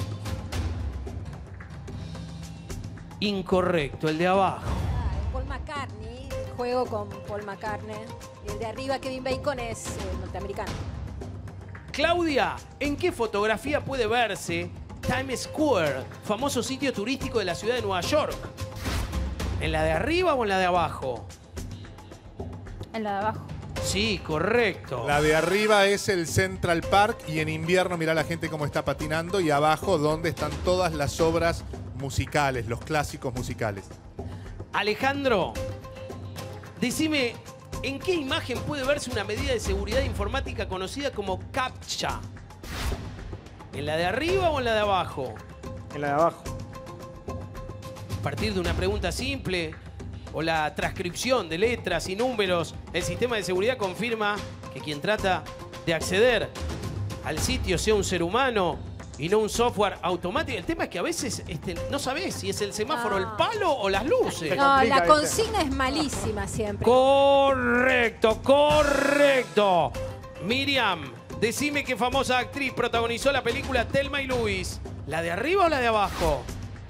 Speaker 1: Incorrecto, el de abajo.
Speaker 7: Ah, Paul McCartney, juego con Paul McCartney. Y el de arriba, Kevin Bacon, es eh, norteamericano.
Speaker 1: Claudia, ¿en qué fotografía puede verse Times Square, famoso sitio turístico de la ciudad de Nueva York? ¿En la de arriba o en la de abajo?
Speaker 2: En la de abajo.
Speaker 1: Sí, correcto.
Speaker 8: La de arriba es el Central Park y en invierno mirá la gente cómo está patinando y abajo donde están todas las obras musicales, los clásicos musicales.
Speaker 1: Alejandro, decime, ¿en qué imagen puede verse una medida de seguridad informática conocida como CAPTCHA? ¿En la de arriba o en la de abajo?
Speaker 3: En la de abajo.
Speaker 1: A partir de una pregunta simple o la transcripción de letras y números, el sistema de seguridad confirma que quien trata de acceder al sitio sea un ser humano y no un software automático. El tema es que a veces este, no sabés si es el semáforo,
Speaker 7: No.
Speaker 1: el palo o las luces.
Speaker 7: No,
Speaker 3: complica,
Speaker 7: la
Speaker 3: ¿viste?
Speaker 7: consigna es malísima siempre.
Speaker 1: Correcto, correcto. Miriam, decime qué famosa actriz protagonizó la película Thelma y Luis. ¿La de arriba o la de abajo?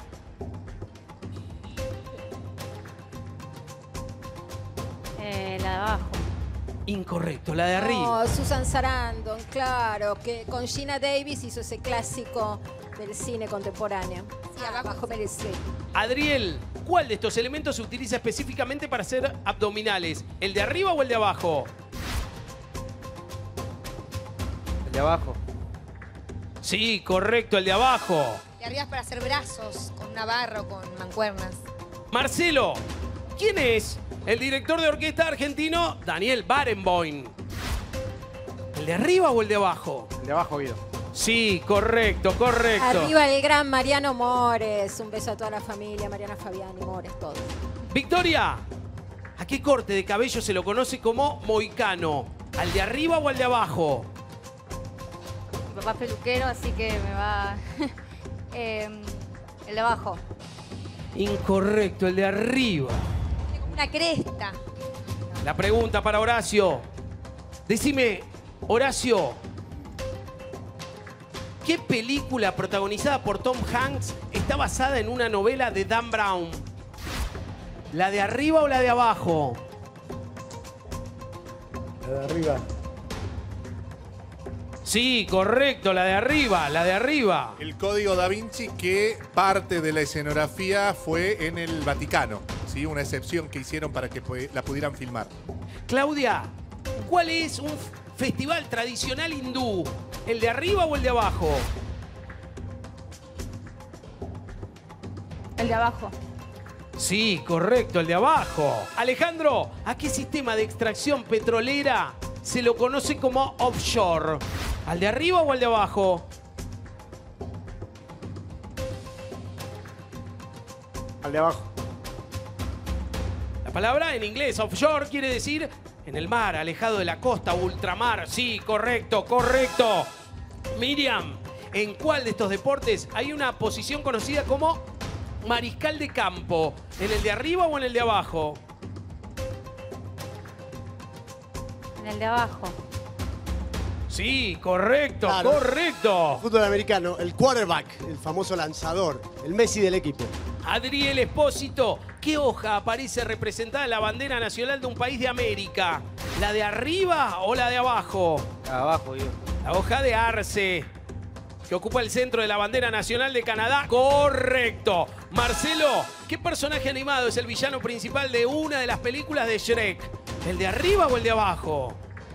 Speaker 2: Eh, la de abajo.
Speaker 1: Incorrecto, la de arriba.
Speaker 7: No, Susan Sarandon, claro, que con Gina Davis hizo ese clásico del cine contemporáneo. Sí, abajo Meryl Streep.
Speaker 1: Adriel, ¿cuál de estos elementos se utiliza específicamente para hacer abdominales? ¿El de arriba o el de abajo?
Speaker 6: El de abajo.
Speaker 1: Sí, correcto, el de abajo.
Speaker 9: De arriba es para hacer brazos, con una barra o con mancuernas.
Speaker 1: Marcelo, ¿quién es el director de orquesta argentino Daniel Barenboim? ¿El de arriba o el de abajo?
Speaker 3: El de abajo, Guido.
Speaker 1: Sí, correcto, correcto.
Speaker 7: Arriba el gran Mariano Mores. Un beso a toda la familia, Mariana Fabiani, Mores, todos.
Speaker 1: Victoria, ¿a qué corte de cabello se lo conoce como moicano? ¿Al de arriba o al de abajo?
Speaker 2: Mi papá es peluquero, así que me va... eh, el de abajo.
Speaker 1: Incorrecto, el de arriba.
Speaker 9: Tiene como una cresta.
Speaker 1: La pregunta para Horacio. Decime, Horacio, ¿qué película protagonizada por Tom Hanks está basada en una novela de Dan Brown? ¿La de arriba o la de abajo?
Speaker 4: La de arriba.
Speaker 1: Sí, correcto, la de arriba, la de arriba.
Speaker 8: El código Da Vinci, que parte de la escenografía fue en el Vaticano, ¿sí? Una excepción que hicieron para que la pudieran filmar.
Speaker 1: Claudia, ¿cuál es un festival tradicional hindú? ¿El de arriba o el de abajo?
Speaker 5: El de abajo.
Speaker 1: Sí, correcto, el de abajo. Alejandro, ¿a qué sistema de extracción petrolera se lo conoce como offshore? ¿Al de arriba o al de abajo?
Speaker 3: Al de abajo.
Speaker 1: La palabra en inglés, offshore, quiere decir en el mar, alejado de la costa, ultramar. Sí, correcto, correcto. Miriam, ¿en cuál de estos deportes hay una posición conocida como mariscal de campo? ¿En el de arriba o en el de abajo?
Speaker 2: En el de abajo.
Speaker 1: Sí, correcto,
Speaker 10: Claro.
Speaker 1: correcto.
Speaker 10: Fútbol americano, el quarterback, el famoso lanzador, el Messi del equipo.
Speaker 1: Adriel Espósito, ¿qué hoja aparece representada en la bandera nacional de un país de América? ¿La de arriba o la de abajo?
Speaker 6: Abajo, digo.
Speaker 1: La hoja de arce, que ocupa el centro de la bandera nacional de Canadá. Correcto. Marcelo, ¿qué personaje animado es el villano principal de una de las películas de Shrek? ¿El de arriba o el de abajo?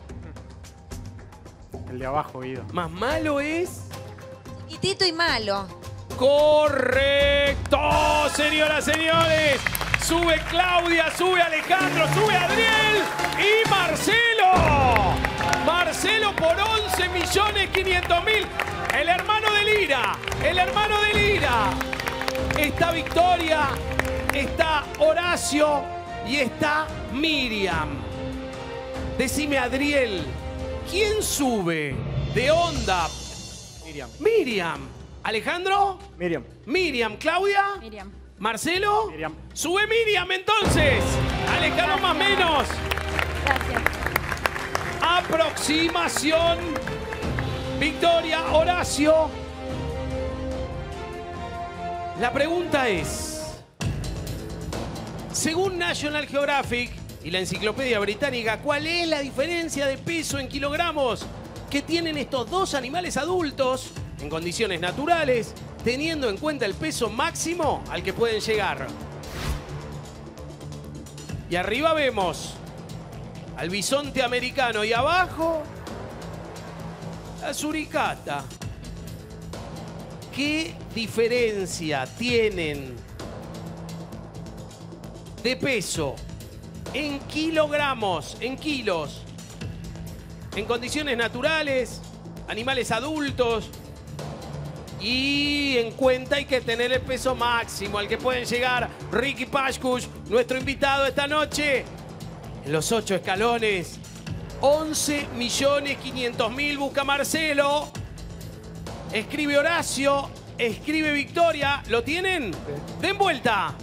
Speaker 3: El de abajo, Guido.
Speaker 1: ¿Más malo es?
Speaker 9: Chiquitito y malo.
Speaker 1: ¡Correcto! Señoras, señores. Sube Claudia, sube Alejandro, sube Adriel y Marcelo. Marcelo por once millones quinientos mil. El hermano de Lira, el hermano de Lira. Está Victoria, está Horacio y está Miriam. Decime, Adriel, ¿quién sube de onda?
Speaker 3: Miriam.
Speaker 1: Miriam. ¿Alejandro?
Speaker 3: Miriam.
Speaker 1: Miriam. ¿Claudia?
Speaker 5: Miriam.
Speaker 1: ¿Marcelo?
Speaker 3: Miriam.
Speaker 1: Sube Miriam entonces. Alejandro más menos.
Speaker 2: Gracias.
Speaker 1: Aproximación. Victoria, Horacio. La pregunta es, según National Geographic y la Enciclopedia Británica, ¿cuál es la diferencia de peso en kilogramos que tienen estos dos animales adultos en condiciones naturales, teniendo en cuenta el peso máximo al que pueden llegar? Y arriba vemos al bisonte americano y abajo la suricata. ¿Qué diferencia tienen de peso en kilogramos, en kilos, en condiciones naturales, animales adultos? Y en cuenta hay que tener el peso máximo al que pueden llegar. Ricky Pashkush, nuestro invitado esta noche, en los ocho escalones. once millones quinientos mil busca Marcelo. Escribe Horacio, escribe Victoria. ¿Lo tienen? Den vuelta.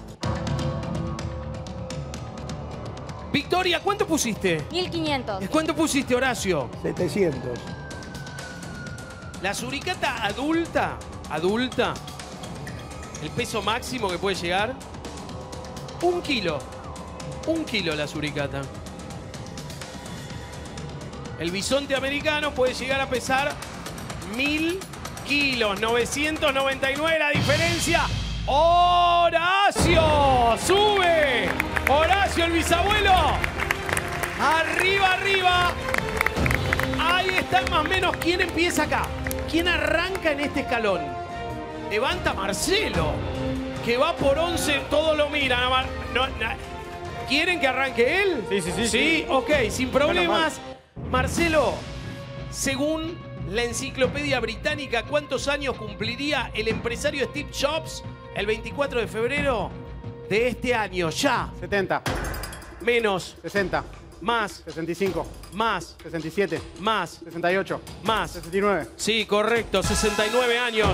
Speaker 1: Victoria, ¿cuánto pusiste?
Speaker 2: mil quinientos.
Speaker 1: ¿Cuánto pusiste, Horacio?
Speaker 4: setecientos.
Speaker 1: La suricata adulta, adulta, el peso máximo que puede llegar, un kilo. Un kilo la suricata. El bisonte americano puede llegar a pesar mil kilos. novecientos noventa y nueve la diferencia. ¡Horacio! ¡Sube! ¡Horacio, el bisabuelo! ¡Arriba, arriba! Ahí está más o menos. ¿Quién empieza acá? ¿Quién arranca en este escalón? Levanta Marcelo, que va por once. Todos lo miran. No, no. ¿Quieren que arranque él?
Speaker 3: Sí, sí, sí.
Speaker 1: Sí, ok, sin problemas. Marcelo, según la Enciclopedia Británica, ¿cuántos años cumpliría el empresario Steve Jobs el veinticuatro de febrero de este año? Ya.
Speaker 3: setenta.
Speaker 1: Menos.
Speaker 3: sesenta.
Speaker 1: Más.
Speaker 3: sesenta y cinco.
Speaker 1: Más.
Speaker 3: sesenta y siete.
Speaker 1: Más.
Speaker 3: sesenta y ocho.
Speaker 1: Más.
Speaker 3: sesenta y nueve.
Speaker 1: Sí, correcto. sesenta y nueve años.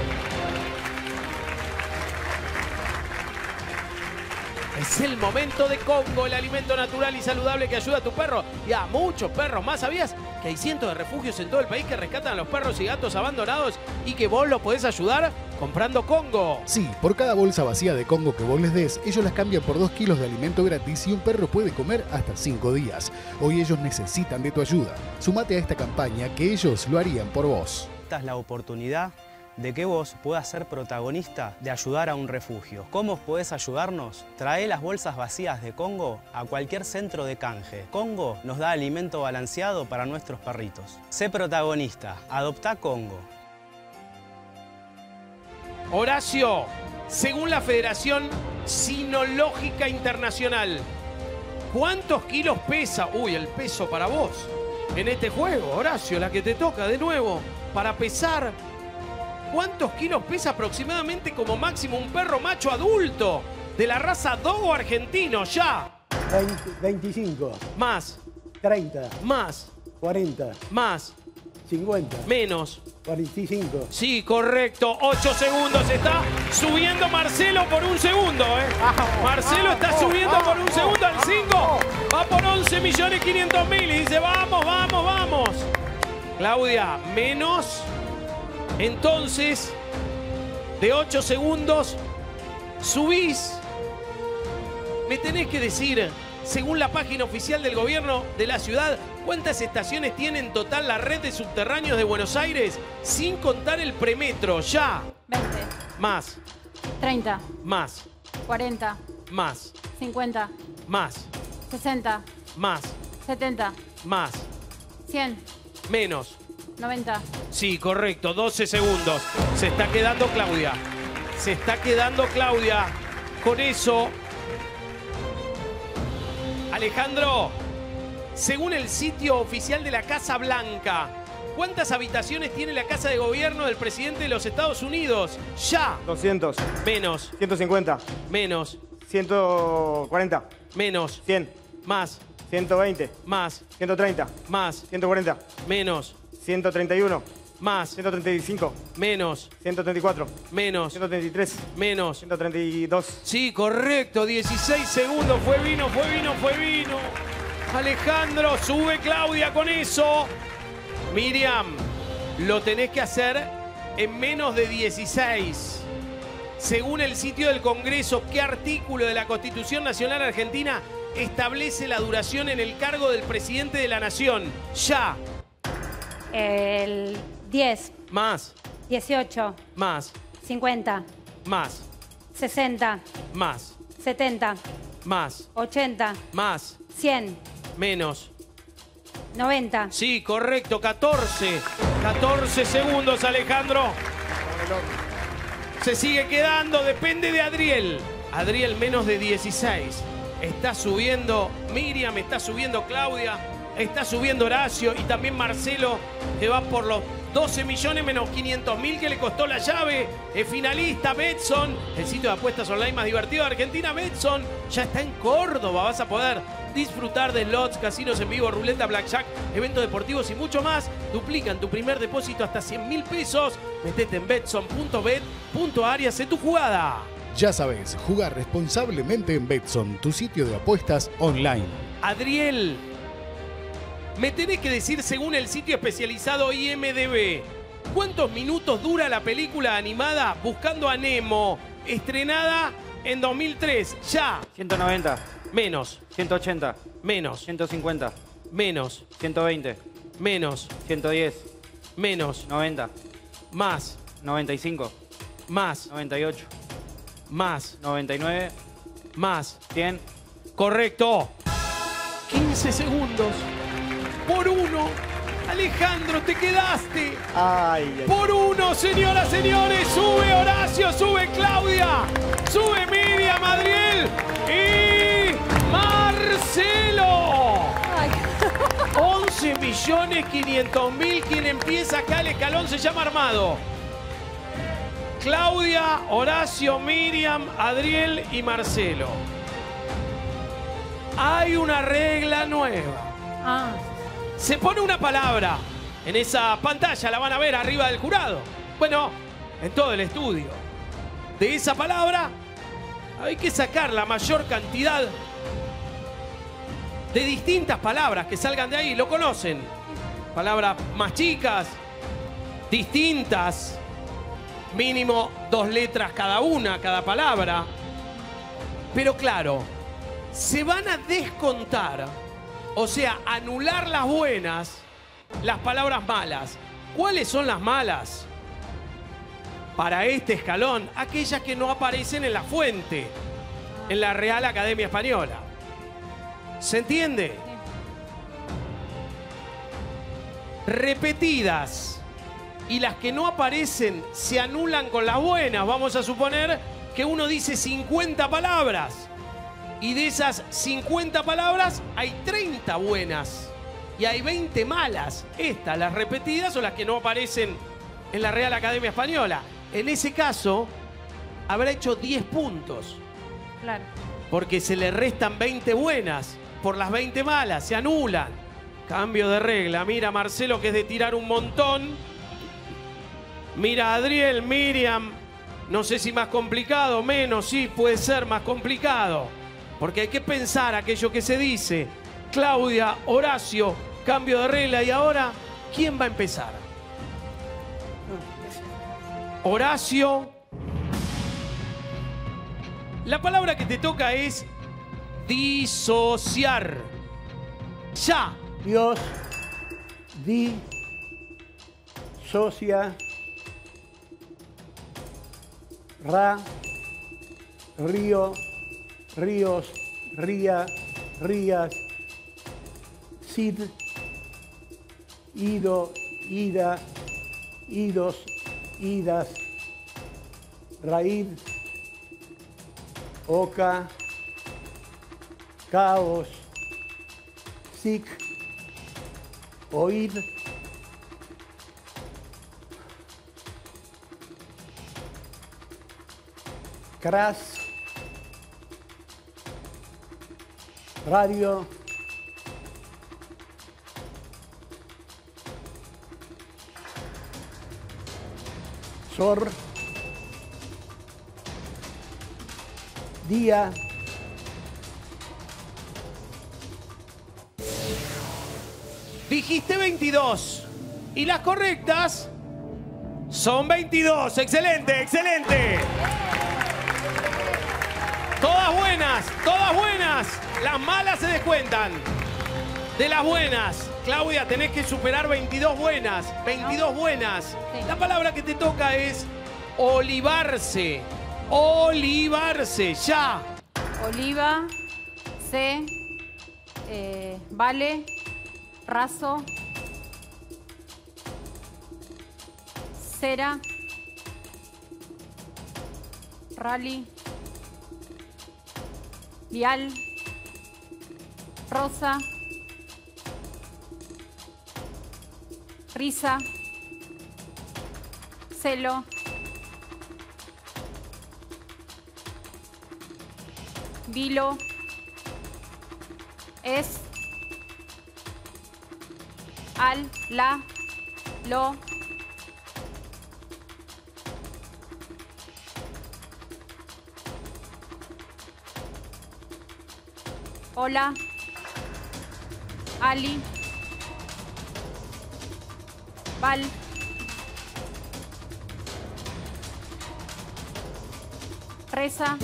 Speaker 1: Es el momento de Congo, el alimento natural y saludable que ayuda a tu perro y a muchos perros más. ¿Sabías que hay cientos de refugios en todo el país que rescatan a los perros y gatos abandonados y que vos los podés ayudar? comprando Congo.
Speaker 11: Sí, por cada bolsa vacía de Congo que vos les des, ellos las cambian por dos kilos de alimento gratis y un perro puede comer hasta cinco días. Hoy ellos necesitan de tu ayuda. Sumate a esta campaña que ellos lo harían por vos.
Speaker 12: Esta es la oportunidad de que vos puedas ser protagonista de ayudar a un refugio. ¿Cómo podés ayudarnos? Trae las bolsas vacías de Congo a cualquier centro de canje. Congo nos da alimento balanceado para nuestros perritos. Sé protagonista, adoptá Congo.
Speaker 1: Horacio, según la Federación Cinológica Internacional, ¿cuántos kilos pesa? Uy, el peso para vos en este juego, Horacio, la que te toca de nuevo. Para pesar, ¿cuántos kilos pesa aproximadamente como máximo un perro macho adulto de la raza dogo argentino? Ya.
Speaker 4: veinte, veinticinco.
Speaker 1: Más.
Speaker 4: treinta.
Speaker 1: Más.
Speaker 4: cuarenta.
Speaker 1: Más.
Speaker 4: cincuenta.
Speaker 1: Menos.
Speaker 4: cuarenta y cinco.
Speaker 1: Sí, correcto. ocho segundos. Está subiendo Marcelo por un segundo. ¿eh? Marcelo está subiendo por un segundo al cinco. Va por once millones quinientos mil y dice, vamos, vamos, vamos. Claudia, menos. Entonces, de ocho segundos, subís. Me tenés que decir, según la página oficial del gobierno de la ciudad, ¿cuántas estaciones tiene en total la red de subterráneos de Buenos Aires? Sin contar el premetro, ya.
Speaker 5: veinte.
Speaker 1: Más.
Speaker 5: treinta.
Speaker 1: Más.
Speaker 5: cuarenta.
Speaker 1: Más.
Speaker 5: cincuenta.
Speaker 1: Más.
Speaker 5: sesenta.
Speaker 1: Más.
Speaker 5: setenta.
Speaker 1: Más.
Speaker 5: cien.
Speaker 1: Menos.
Speaker 5: noventa.
Speaker 1: Sí, correcto. doce segundos. Se está quedando Claudia. Se está quedando Claudia. Con eso, Alejandro, según el sitio oficial de la Casa Blanca, ¿cuántas habitaciones tiene la Casa de Gobierno del presidente de los Estados Unidos? Ya.
Speaker 13: doscientos.
Speaker 1: Menos.
Speaker 13: ciento cincuenta.
Speaker 1: Menos.
Speaker 13: ciento cuarenta.
Speaker 1: Menos.
Speaker 13: cien.
Speaker 1: Más.
Speaker 13: ciento veinte.
Speaker 1: Más.
Speaker 13: ciento treinta.
Speaker 1: Más.
Speaker 13: ciento cuarenta.
Speaker 1: Menos.
Speaker 13: ciento treinta y uno.
Speaker 1: Más.
Speaker 13: ciento treinta y cinco.
Speaker 1: Menos.
Speaker 13: ciento treinta y cuatro.
Speaker 1: Menos.
Speaker 13: ciento treinta y tres.
Speaker 1: Menos.
Speaker 13: ciento treinta y dos.
Speaker 1: Sí, correcto. dieciséis segundos. Fue vino, fue vino, fue vino. Alejandro, sube Claudia con eso. Miriam, lo tenés que hacer en menos de dieciséis. Según el sitio del Congreso, ¿qué artículo de la Constitución Nacional Argentina establece la duración en el cargo del presidente de la Nación? Ya.
Speaker 14: El diez.
Speaker 1: Más.
Speaker 14: dieciocho.
Speaker 1: Más.
Speaker 14: cincuenta.
Speaker 1: Más.
Speaker 14: sesenta.
Speaker 1: Más.
Speaker 14: setenta.
Speaker 1: Más.
Speaker 14: ochenta.
Speaker 1: Más.
Speaker 14: cien.
Speaker 1: Menos.
Speaker 14: noventa.
Speaker 1: Sí, correcto. catorce. catorce segundos, Alejandro. Se sigue quedando. Depende de Adriel. Adriel menos de dieciséis. Está subiendo Miriam, está subiendo Claudia, está subiendo Horacio y también Marcelo, que va por los doce millones menos quinientos mil que le costó la llave. Es finalista Betson, el sitio de apuestas online más divertido de Argentina. Betson ya está en Córdoba. Vas a poder disfrutar de slots, casinos en vivo, ruleta, blackjack, eventos deportivos y mucho más. Duplican tu primer depósito hasta cien mil pesos. Metete en betson punto bet punto ar y hace tu jugada.
Speaker 11: Ya sabes, jugar responsablemente en Betson, tu sitio de apuestas online.
Speaker 1: Adriel, me tenés que decir, según el sitio especializado I M D B, ¿cuántos minutos dura la película animada Buscando a Nemo, estrenada en dos mil tres? Ya.
Speaker 6: ciento noventa.
Speaker 1: Menos.
Speaker 6: ciento ochenta.
Speaker 1: Menos.
Speaker 6: ciento cincuenta.
Speaker 1: Menos.
Speaker 6: ciento veinte.
Speaker 1: Menos.
Speaker 6: ciento diez.
Speaker 1: Menos.
Speaker 6: noventa.
Speaker 1: Más.
Speaker 6: noventa y cinco.
Speaker 1: Más.
Speaker 6: noventa y ocho.
Speaker 1: Más.
Speaker 6: noventa y nueve.
Speaker 1: Más.
Speaker 6: cien.
Speaker 1: Correcto. quince segundos. Por uno. Alejandro, te quedaste.
Speaker 13: Ay, ay.
Speaker 1: Por uno, señoras, señores. Sube Horacio, sube Claudia, sube Miriam, Adriel y Marcelo. once millones quinientos mil. Quien empieza acá el escalón se llama Armado. Claudia, Horacio, Miriam, Adriel y Marcelo. Hay una regla nueva.
Speaker 5: Ah.
Speaker 1: Se pone una palabra en esa pantalla, la van a ver arriba del jurado. Bueno, en todo el estudio. De esa palabra hay que sacar la mayor cantidad de distintas palabras que salgan de ahí. Lo conocen. Palabras más chicas, distintas, Mínimo dos letras cada una, cada palabra. Pero claro, se van a descontar, o sea, anular las buenas, las palabras malas. ¿Cuáles son las malas? Para este escalón, aquellas que no aparecen en la fuente, en la Real Academia Española. ¿Se entiende? Repetidas. Y las que no aparecen se anulan con las buenas. Vamos a suponer que uno dice cincuenta palabras. Y de esas cincuenta palabras hay treinta buenas. Y hay veinte malas. Estas, las repetidas o las que no aparecen en la Real Academia Española. En ese caso, habrá hecho diez puntos.
Speaker 5: Claro.
Speaker 1: Porque se le restan veinte buenas por las veinte malas. Se anulan. Cambio de regla. Mira Marcelo, que es de tirar un montón. Mira Adriel, Miriam. No sé si más complicado, menos. Sí, puede ser más complicado. Porque hay que pensar aquello que se dice. Claudia, Horacio, cambio de regla. Y ahora, ¿quién va a empezar? Horacio. La palabra que te toca es disociar. Ya.
Speaker 4: Dios, di, socia, ra, río, ríos, ría, rías, cid, ido, ida, idos, idas, raíz, oca, caos, sic, oíd, cras, radio, sor, día,
Speaker 1: dijiste veintidós. Y las correctas son veintidós. Excelente, excelente. Todas buenas, todas buenas. Las malas se descuentan de las buenas. Claudia, tenés que superar veintidós buenas. veintidós buenas. La palabra que te toca es olivarse. Olivarse, ya.
Speaker 5: Oliva, C, eh, vale, raso, cera, rally, vial, rosa, risa, celo, vilo, es, al, la, lo, hola, ali, val, reza.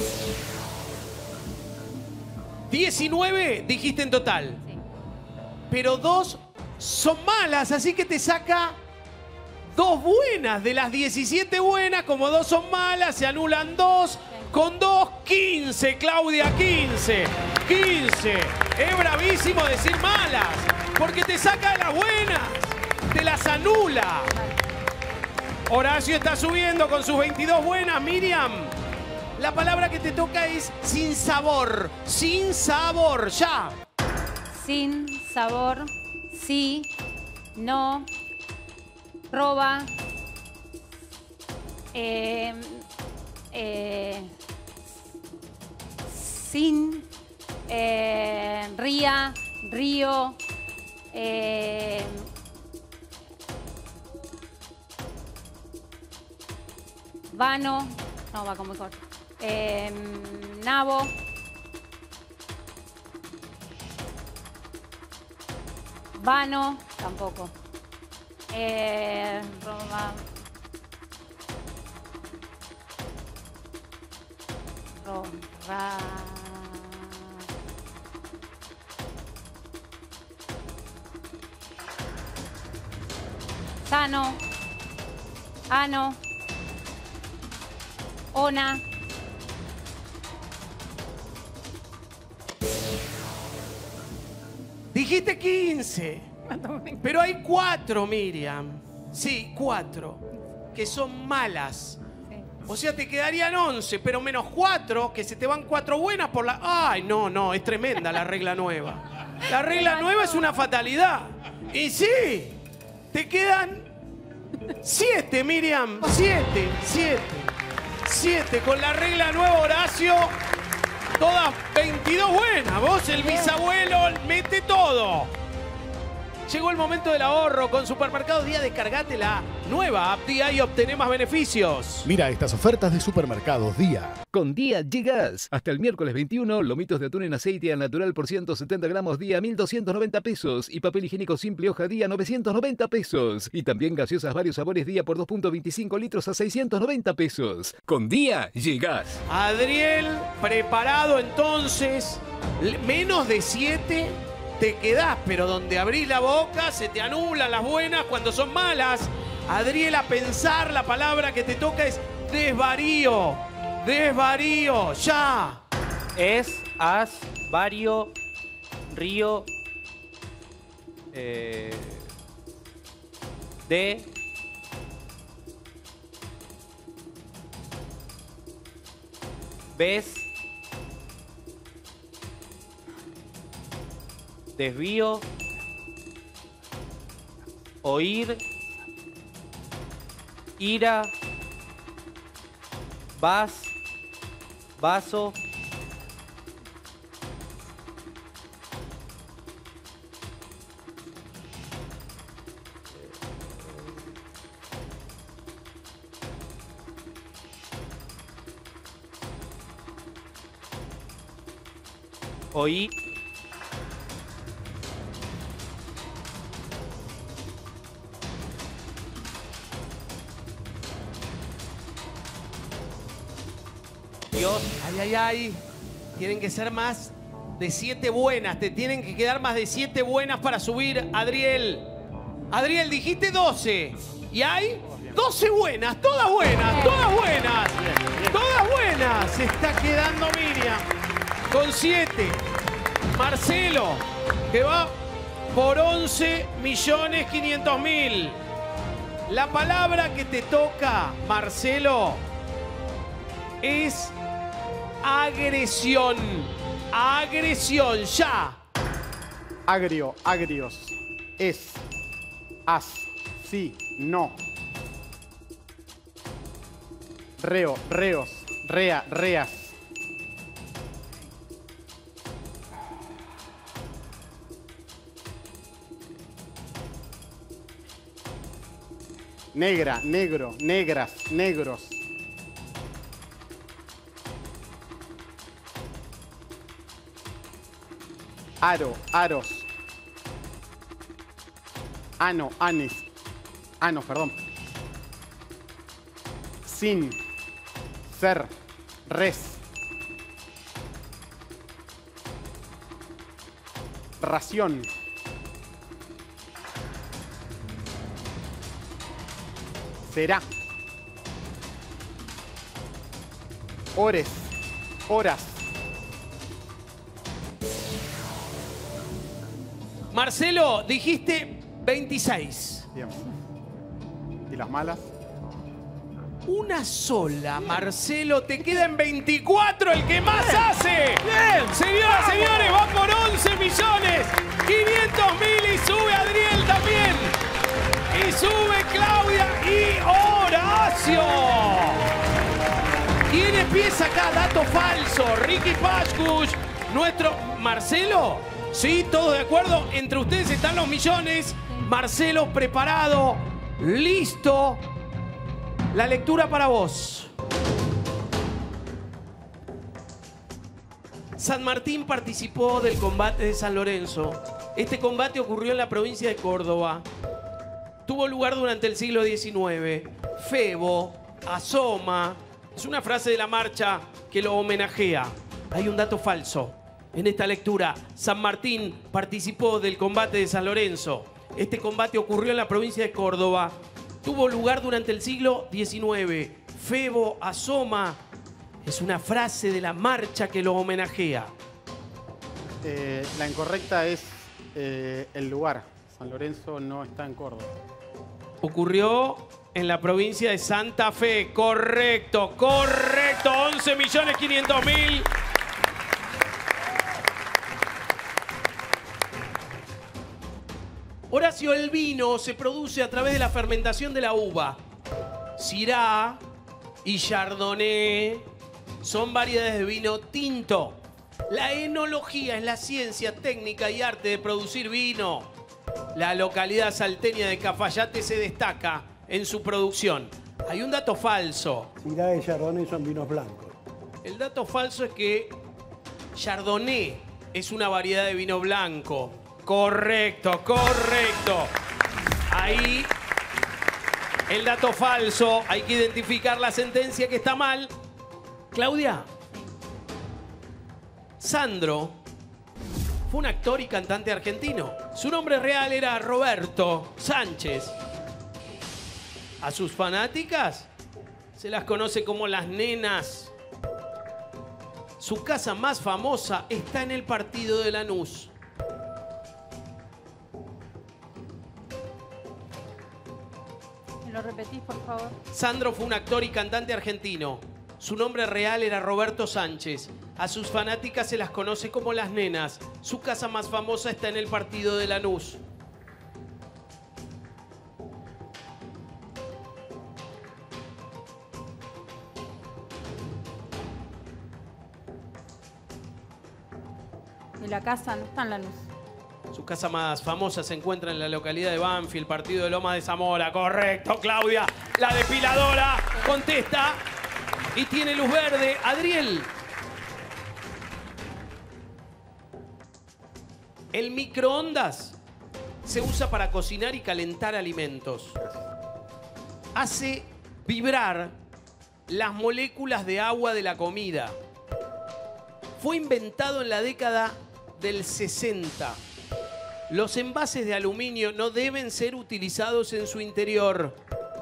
Speaker 1: diecinueve dijiste en total.
Speaker 5: Sí.
Speaker 1: Pero dos son malas, así que te saca dos buenas. De las diecisiete buenas, como dos son malas, se anulan dos. Con dos, quince, Claudia, quince. quince. Es bravísimo decir malas, porque te saca de las buenas, te las anula. Horacio está subiendo con sus veintidós buenas. Miriam, la palabra que te toca es sin sabor. Sin sabor, ya.
Speaker 5: Sin sabor, sí, no, roba, eh, eh, sin, eh, ría, río, eh, vano, no, va como mejor, eh, nabo, vano, tampoco. Eh, roba.
Speaker 14: Ro, ra. Sano. Ano. Ona.
Speaker 1: Dijiste quince. Pero hay cuatro, Miriam. Sí, cuatro. Que son malas. O sea, te quedarían once, pero menos cuatro, que se te van cuatro buenas por la... Ay, no, no, es tremenda la regla nueva. La regla nueva es una fatalidad. Y sí, te quedan siete, Miriam. Siete, siete. Siete. Con la regla nueva, Horacio, todas veintidós buenas. Vos, el bisabuelo, mete todo. Llegó el momento del ahorro. Con Supermercados Día, descargate la nueva app Día y obtené más beneficios.
Speaker 11: Mira estas ofertas de Supermercados Día.
Speaker 15: Con Día llegas. Hasta el miércoles veintiuno, lomitos de atún en aceite al natural por ciento setenta gramos Día, mil doscientos noventa pesos. Y papel higiénico simple hoja Día, novecientos noventa pesos. Y también gaseosas varios sabores Día por dos punto veinticinco litros a seiscientos noventa pesos. Con Día llegas.
Speaker 1: Adriel, preparado entonces. Menos de siete te quedás, pero donde abrís la boca se te anulan las buenas cuando son malas. Adriel, a pensar, la palabra que te toca es desvarío. Desvarío, ya.
Speaker 6: Es, as, vario, río, eh, de, ves, desvío, oír, ira, vas, vaso, oí, Dios.
Speaker 1: Ay, ay, ay. Tienen que ser más de siete buenas. Te tienen que quedar más de siete buenas para subir, Adriel. Adriel, dijiste doce. Y hay doce buenas. Todas buenas. Todas buenas. Todas buenas. Se está quedando Miriam con siete. Marcelo, que va por once millones quinientos mil. La palabra que te toca, Marcelo, es agresión. Agresión, ya.
Speaker 3: Agrio, agrios. Es. As. Sí. No. Reo, reos. Rea, reas. Negra, negro, negras, negros. Aro, aros. Ano, anis. Ano, perdón. Sin. Ser. Res. Ración. Será. Ores. Horas.
Speaker 1: Marcelo, dijiste veintiséis.
Speaker 3: Bien. ¿Y las malas?
Speaker 1: Una sola, Marcelo. Te queda en veinticuatro, el que más hace. Bien. Señoras y señores, va por once millones quinientos mil y sube Adriel también. Y sube Claudia y Horacio. ¿Quién empieza acá? Dato falso. Ricky Pashkush. Nuestro Marcelo. Sí, todos de acuerdo. Entre ustedes están los millones. Marcelo, preparado. Listo. La lectura para vos. San Martín participó del combate de San Lorenzo. Este combate ocurrió en la provincia de Córdoba. Tuvo lugar durante el siglo diecinueve. Febo asoma. Es una frase de la marcha que lo homenajea. Hay un dato falso. En esta lectura, San Martín participó del combate de San Lorenzo. Este combate ocurrió en la provincia de Córdoba. Tuvo lugar durante el siglo diecinueve. Febo asoma. Es una frase de la marcha que lo homenajea.
Speaker 3: Eh, la incorrecta es eh, el lugar. San Lorenzo no está en Córdoba.
Speaker 1: Ocurrió en la provincia de Santa Fe. Correcto, correcto. once millones quinientos mil. Horacio, el vino se produce a través de la fermentación de la uva. Syrah y Chardonnay son variedades de vino tinto. La enología es la ciencia, técnica y arte de producir vino. La localidad salteña de Cafayate se destaca en su producción. Hay un dato falso.
Speaker 4: Syrah y Chardonnay son vinos blancos.
Speaker 1: El dato falso es que Chardonnay es una variedad de vino blanco. Correcto, correcto. Ahí el dato falso. Hay que identificar la sentencia que está mal. Claudia. Sandro fue un actor y cantante argentino. Su nombre real era Roberto Sánchez. A sus fanáticas se las conoce como las nenas. Su casa más famosa está en el partido de Lanús.
Speaker 14: ¿Me lo repetís, por favor?
Speaker 1: Sandro fue un actor y cantante argentino. Su nombre real era Roberto Sánchez. A sus fanáticas se las conoce como las nenas. Su casa más famosa está en el partido de Lanús.
Speaker 14: Y la casa no está en Lanús.
Speaker 1: Su casa más famosa se encuentra en la localidad de Banfield, partido de Loma de Zamora. Correcto, Claudia. La depiladora contesta y tiene luz verde. Adriel. El microondas se usa para cocinar y calentar alimentos. Hace vibrar las moléculas de agua de la comida. Fue inventado en la década del sesenta. Los envases de aluminio no deben ser utilizados en su interior.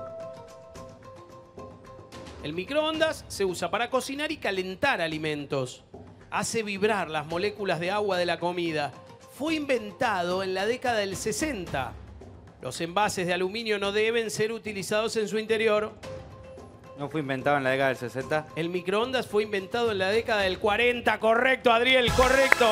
Speaker 1: El microondas se usa para cocinar y calentar alimentos. Hace vibrar las moléculas de agua de la comida. Fue inventado en la década del sesenta. Los envases de aluminio no deben ser utilizados en su interior.
Speaker 6: ¿No fue inventado en la década del sesenta?
Speaker 1: El microondas fue inventado en la década del cuarenta. Correcto, Adriel, correcto.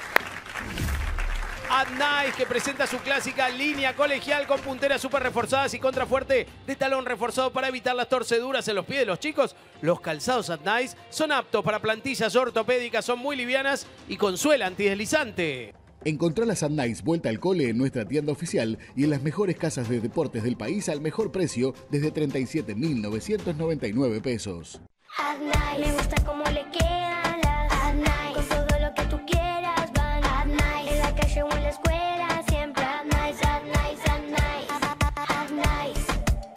Speaker 1: Adnice, que presenta su clásica línea colegial con punteras súper reforzadas y contrafuerte de talón reforzado para evitar las torceduras en los pies de los chicos. Los calzados Adnice son aptos para plantillas ortopédicas, son muy livianas y con suela antideslizante.
Speaker 11: Encontrá las Adnice vuelta al cole en nuestra tienda oficial y en las mejores casas de deportes del país al mejor precio desde treinta y siete mil novecientos noventa y nueve pesos.
Speaker 16: Adnice, me gusta cómo le quedan las Adnice, con todo lo que tú quieras van Adnice, en la calle o en la escuela siempre Adnice, Adnice, Adnice, Adnice,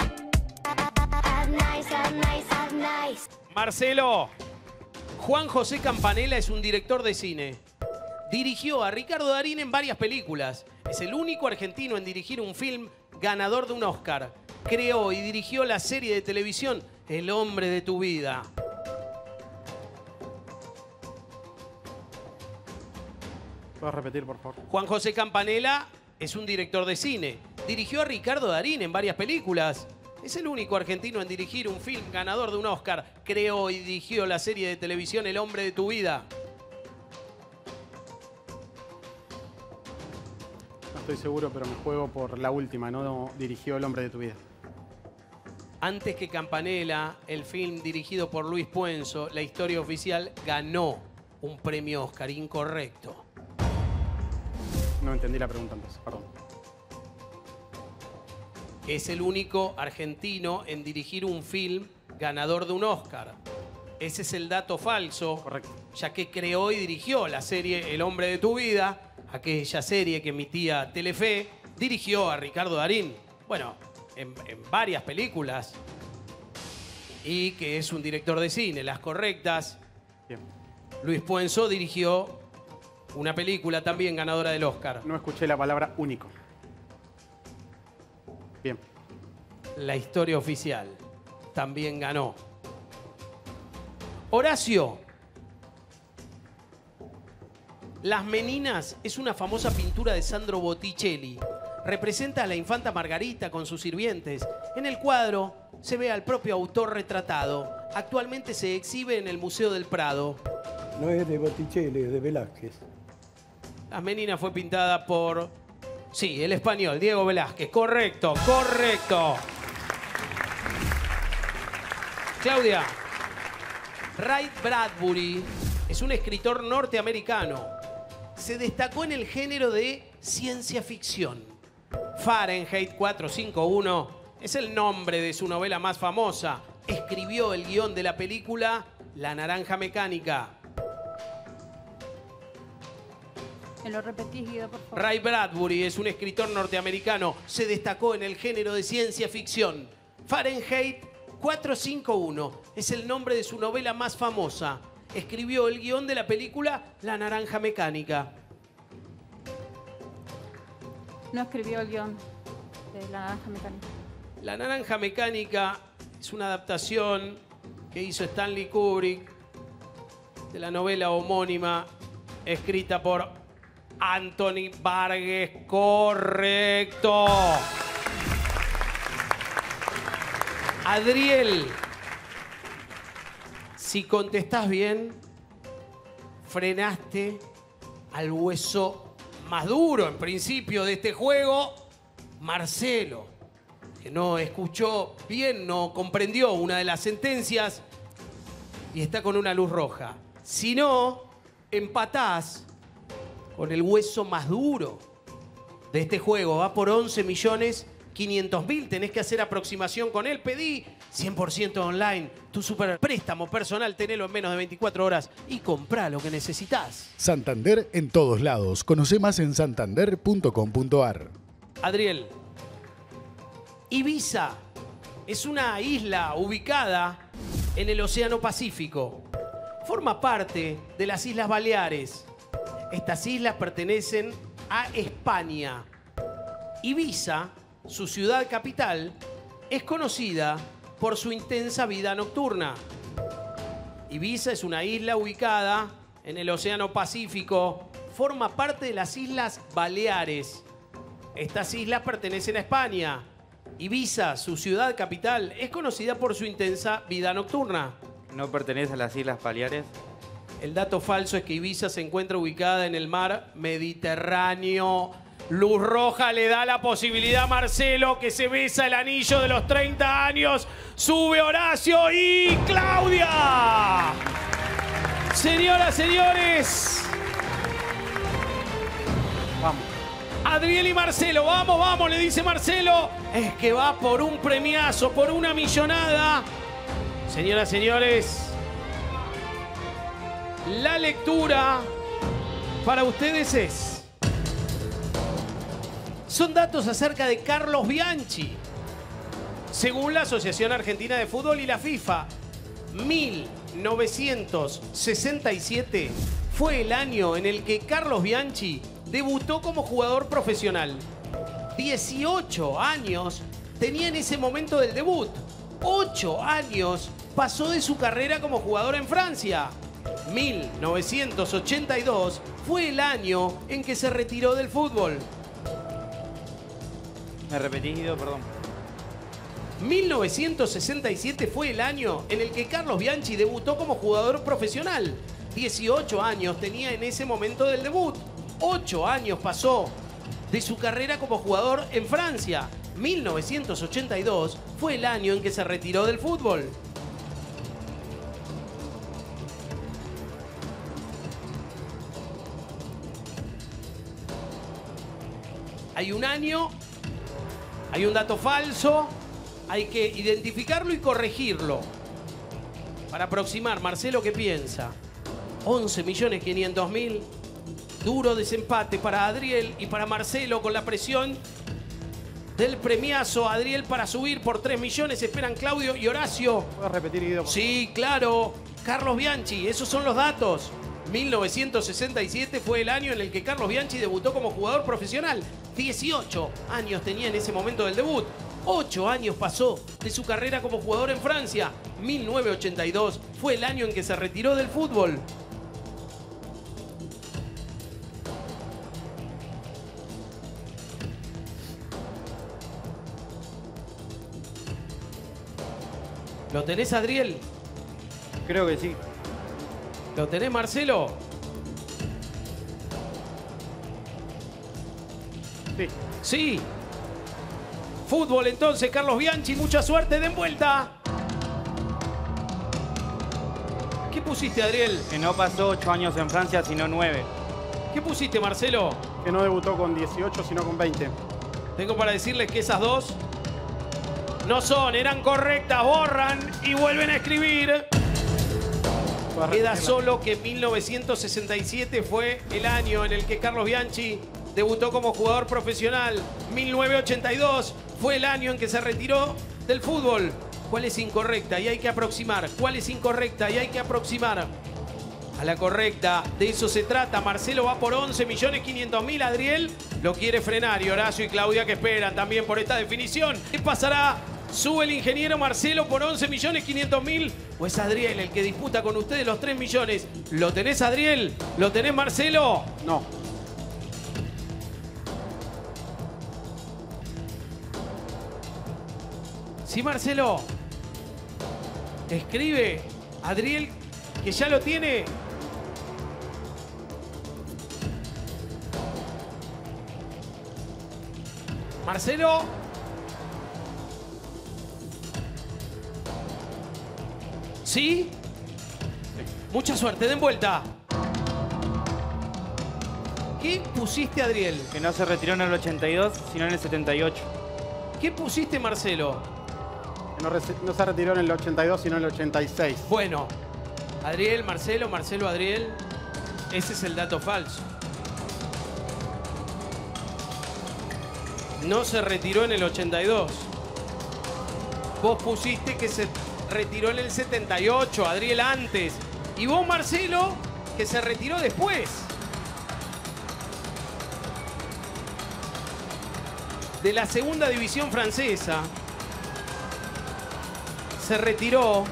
Speaker 16: Adnice, Adnice, Adnice.
Speaker 1: Marcelo, Juan José Campanella es un director de cine. Dirigió a Ricardo Darín en varias películas. Es el único argentino en dirigir un film ganador de un Oscar. Creó y dirigió la serie de televisión El hombre de tu vida.
Speaker 3: ¿Puedes repetir, por favor?
Speaker 1: Juan José Campanella es un director de cine. Dirigió a Ricardo Darín en varias películas. Es el único argentino en dirigir un film ganador de un Oscar. Creó y dirigió la serie de televisión El hombre de tu vida.
Speaker 3: No estoy seguro, pero me juego por la última. No dirigió El hombre de tu vida.
Speaker 1: Antes que Campanella, el film dirigido por Luis Puenzo, La historia oficial, ganó un premio Oscar. Incorrecto.
Speaker 3: No entendí la pregunta entonces, perdón.
Speaker 1: Es el único argentino en dirigir un film ganador de un Oscar. Ese es el dato falso.
Speaker 3: Correcto.
Speaker 1: Ya que creó y dirigió la serie El hombre de tu vida, aquella serie que emitía Telefe, dirigió a Ricardo Darín. Bueno, en, en varias películas. Y que es un director de cine. Las correctas
Speaker 3: Bien.
Speaker 1: Luis Puenzo dirigió una película también ganadora del Oscar.
Speaker 3: No escuché la palabra único. Bien.
Speaker 1: La historia oficial también ganó. Horacio. Las Meninas es una famosa pintura de Sandro Botticelli. Representa a la infanta Margarita con sus sirvientes. En el cuadro se ve al propio autor retratado. Actualmente se exhibe en el Museo del Prado.
Speaker 4: No es de Botticelli, es de Velázquez.
Speaker 1: Las Meninas fue pintada por... Sí, el español, Diego Velázquez. Correcto, correcto. Claudia. Ray Bradbury es un escritor norteamericano. Se destacó en el género de ciencia ficción. Fahrenheit cuatrocientos cincuenta y uno es el nombre de su novela más famosa. Escribió el guión de la película La Naranja Mecánica.
Speaker 14: ¿Me lo repetís, Guido, por favor?
Speaker 1: Ray Bradbury es un escritor norteamericano. Se destacó en el género de ciencia ficción. Fahrenheit cuatrocientos cincuenta y uno es el nombre de su novela más famosa. Escribió el guión de la película La Naranja Mecánica.
Speaker 14: No escribió el guión de La Naranja Mecánica.
Speaker 1: La Naranja Mecánica es una adaptación que hizo Stanley Kubrick de la novela homónima escrita por Anthony Burgess. Correcto. Adriel, si contestás bien, frenaste al hueso más duro, en principio, de este juego, Marcelo, que no escuchó bien, no comprendió una de las sentencias y está con una luz roja. Si no, empatás con el hueso más duro de este juego. Va por once millones quinientos mil. Tenés que hacer aproximación con él. Pedí cien por ciento online. Tu super préstamo personal, tenelo en menos de veinticuatro horas y comprá lo que necesitas.
Speaker 11: Santander en todos lados. Conoce más en santander punto com punto ar.
Speaker 1: Adriel, Ibiza es una isla ubicada en el Océano Pacífico. Forma parte de las Islas Baleares. Estas islas pertenecen a España. Ibiza, su ciudad capital, es conocida por su intensa vida nocturna. Ibiza es una isla ubicada en el Océano Pacífico. Forma parte de las Islas Baleares. Estas islas pertenecen a España. Ibiza, su ciudad capital, es conocida por su intensa vida nocturna.
Speaker 6: ¿No pertenece a las Islas Baleares?
Speaker 1: El dato falso es que Ibiza se encuentra ubicada en el mar Mediterráneo. Luz roja le da la posibilidad a Marcelo, que se besa el anillo de los treinta años. Sube Horacio y Claudia. Señoras, señores.
Speaker 3: Vamos.
Speaker 1: Adriel y Marcelo, vamos, vamos, le dice Marcelo. Es que va por un premiazo, por una millonada. Señoras, señores. La lectura para ustedes es... Son datos acerca de Carlos Bianchi. Según la Asociación Argentina de Fútbol y la FIFA, mil novecientos sesenta y siete fue el año en el que Carlos Bianchi debutó como jugador profesional. dieciocho años tenía en ese momento del debut. ocho años pasó de su carrera como jugador en Francia. mil novecientos ochenta y dos fue el año en que se retiró del fútbol.
Speaker 6: ¿Me repetís, Guido? Perdón.
Speaker 1: mil novecientos sesenta y siete fue el año en el que Carlos Bianchi debutó como jugador profesional. dieciocho años tenía en ese momento del debut. ocho años pasó de su carrera como jugador en Francia. mil novecientos ochenta y dos fue el año en que se retiró del fútbol. Hay un año, hay un dato falso, hay que identificarlo y corregirlo. Para aproximar, Marcelo, ¿qué piensa? once millones quinientos mil. Duro desempate para Adriel y para Marcelo con la presión del premiazo. Adriel para subir por tres millones. Esperan Claudio y Horacio.
Speaker 3: ¿Puedes repetir, Guido?
Speaker 1: Sí, claro. Carlos Bianchi, esos son los datos. mil novecientos sesenta y siete fue el año en el que Carlos Bianchi debutó como jugador profesional. dieciocho años tenía en ese momento del debut. ocho años pasó de su carrera como jugador en Francia. mil novecientos ochenta y dos fue el año en que se retiró del fútbol. ¿Lo tenés, Adriel?
Speaker 6: Creo que sí.
Speaker 1: ¿Lo tenés, Marcelo?
Speaker 3: Sí.
Speaker 1: Sí. Fútbol entonces, Carlos Bianchi, mucha suerte, den vuelta. ¿Qué pusiste, Adriel?
Speaker 6: Que no pasó ocho años en Francia, sino nueve.
Speaker 1: ¿Qué pusiste, Marcelo?
Speaker 3: Que no debutó con dieciocho, sino con veinte.
Speaker 1: Tengo para decirles que esas dos no son, eran correctas, borran y vuelven a escribir. Queda solo que mil novecientos sesenta y siete fue el año en el que Carlos Bianchi debutó como jugador profesional. mil novecientos ochenta y dos fue el año en que se retiró del fútbol. ¿Cuál es incorrecta? Y hay que aproximar. ¿Cuál es incorrecta? Y hay que aproximar a la correcta. De eso se trata. Marcelo va por once millones quinientos mil. Adriel lo quiere frenar. Y Horacio y Claudia que esperan también por esta definición. ¿Qué pasará? ¿Sube el ingeniero Marcelo por once millones quinientos mil? ¿O es Adriel el que disputa con ustedes los tres millones? ¿Lo tenés, Adriel? ¿Lo tenés, Marcelo?
Speaker 3: No.
Speaker 1: Sí, Marcelo. Escribe Adriel que ya lo tiene. Marcelo. ¿Sí? Mucha suerte, den vuelta. ¿Qué pusiste, Adriel?
Speaker 6: Que no se retiró en el ochenta y dos, sino en el setenta y ocho.
Speaker 1: ¿Qué pusiste, Marcelo?
Speaker 3: Que no, no se retiró en el ochenta y dos, sino en el ochenta y seis.
Speaker 1: Bueno, Adriel, Marcelo, Marcelo, Adriel. Ese es el dato falso. No se retiró en el ochenta y dos. Vos pusiste que se retiró en el setenta y ocho, Adriel antes. Y vos, Marcelo, que se retiró después. De la segunda división francesa. Se retiró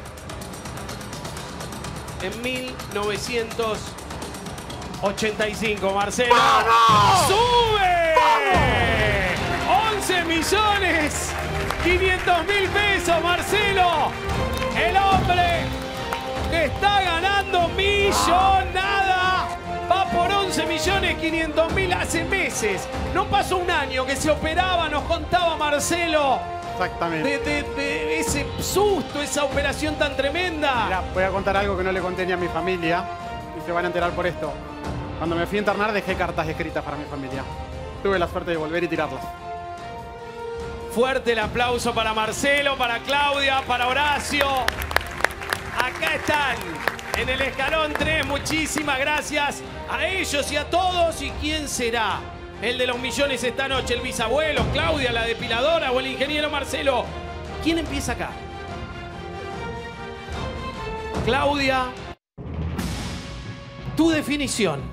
Speaker 1: en mil novecientos ochenta y cinco, Marcelo. ¡Vamos! ¡Sube! ¡Vamos! once millones quinientos mil pesos, Marcelo. El hombre que está ganando millonada. Va por once millones quinientos mil hace meses. No pasó un año que se operaba, nos contaba Marcelo.
Speaker 3: Exactamente.
Speaker 1: De, de, de ese susto, esa operación tan tremenda.
Speaker 3: Mirá, voy a contar algo que no le conté ni a mi familia y se van a enterar por esto. Cuando me fui a internar dejé cartas escritas para mi familia. Tuve la suerte de volver y tirarlas.
Speaker 1: Fuerte el aplauso para Marcelo, para Claudia, para Horacio. Acá están en el escalón tres. Muchísimas gracias a ellos y a todos. ¿Y quién será el de los millones esta noche? ¿El bisabuelo, Claudia, la depiladora o el ingeniero Marcelo? ¿Quién empieza acá? Claudia, tu definición.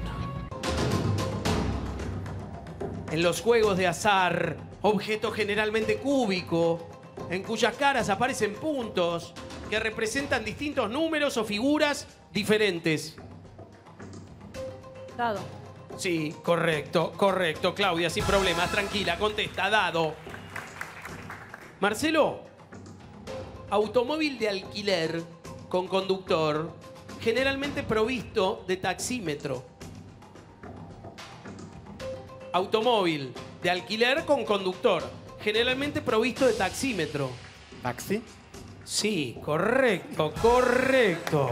Speaker 1: En los juegos de azar, objeto generalmente cúbico, en cuyas caras aparecen puntos que representan distintos números o figuras diferentes.
Speaker 14: Dado.
Speaker 1: Sí, correcto, correcto, Claudia, sin problemas, tranquila, contesta, dado. Marcelo, automóvil de alquiler con conductor, generalmente provisto de taxímetro. Automóvil de alquiler con conductor, generalmente provisto de taxímetro.
Speaker 3: ¿Taxi?
Speaker 1: Sí, correcto, correcto.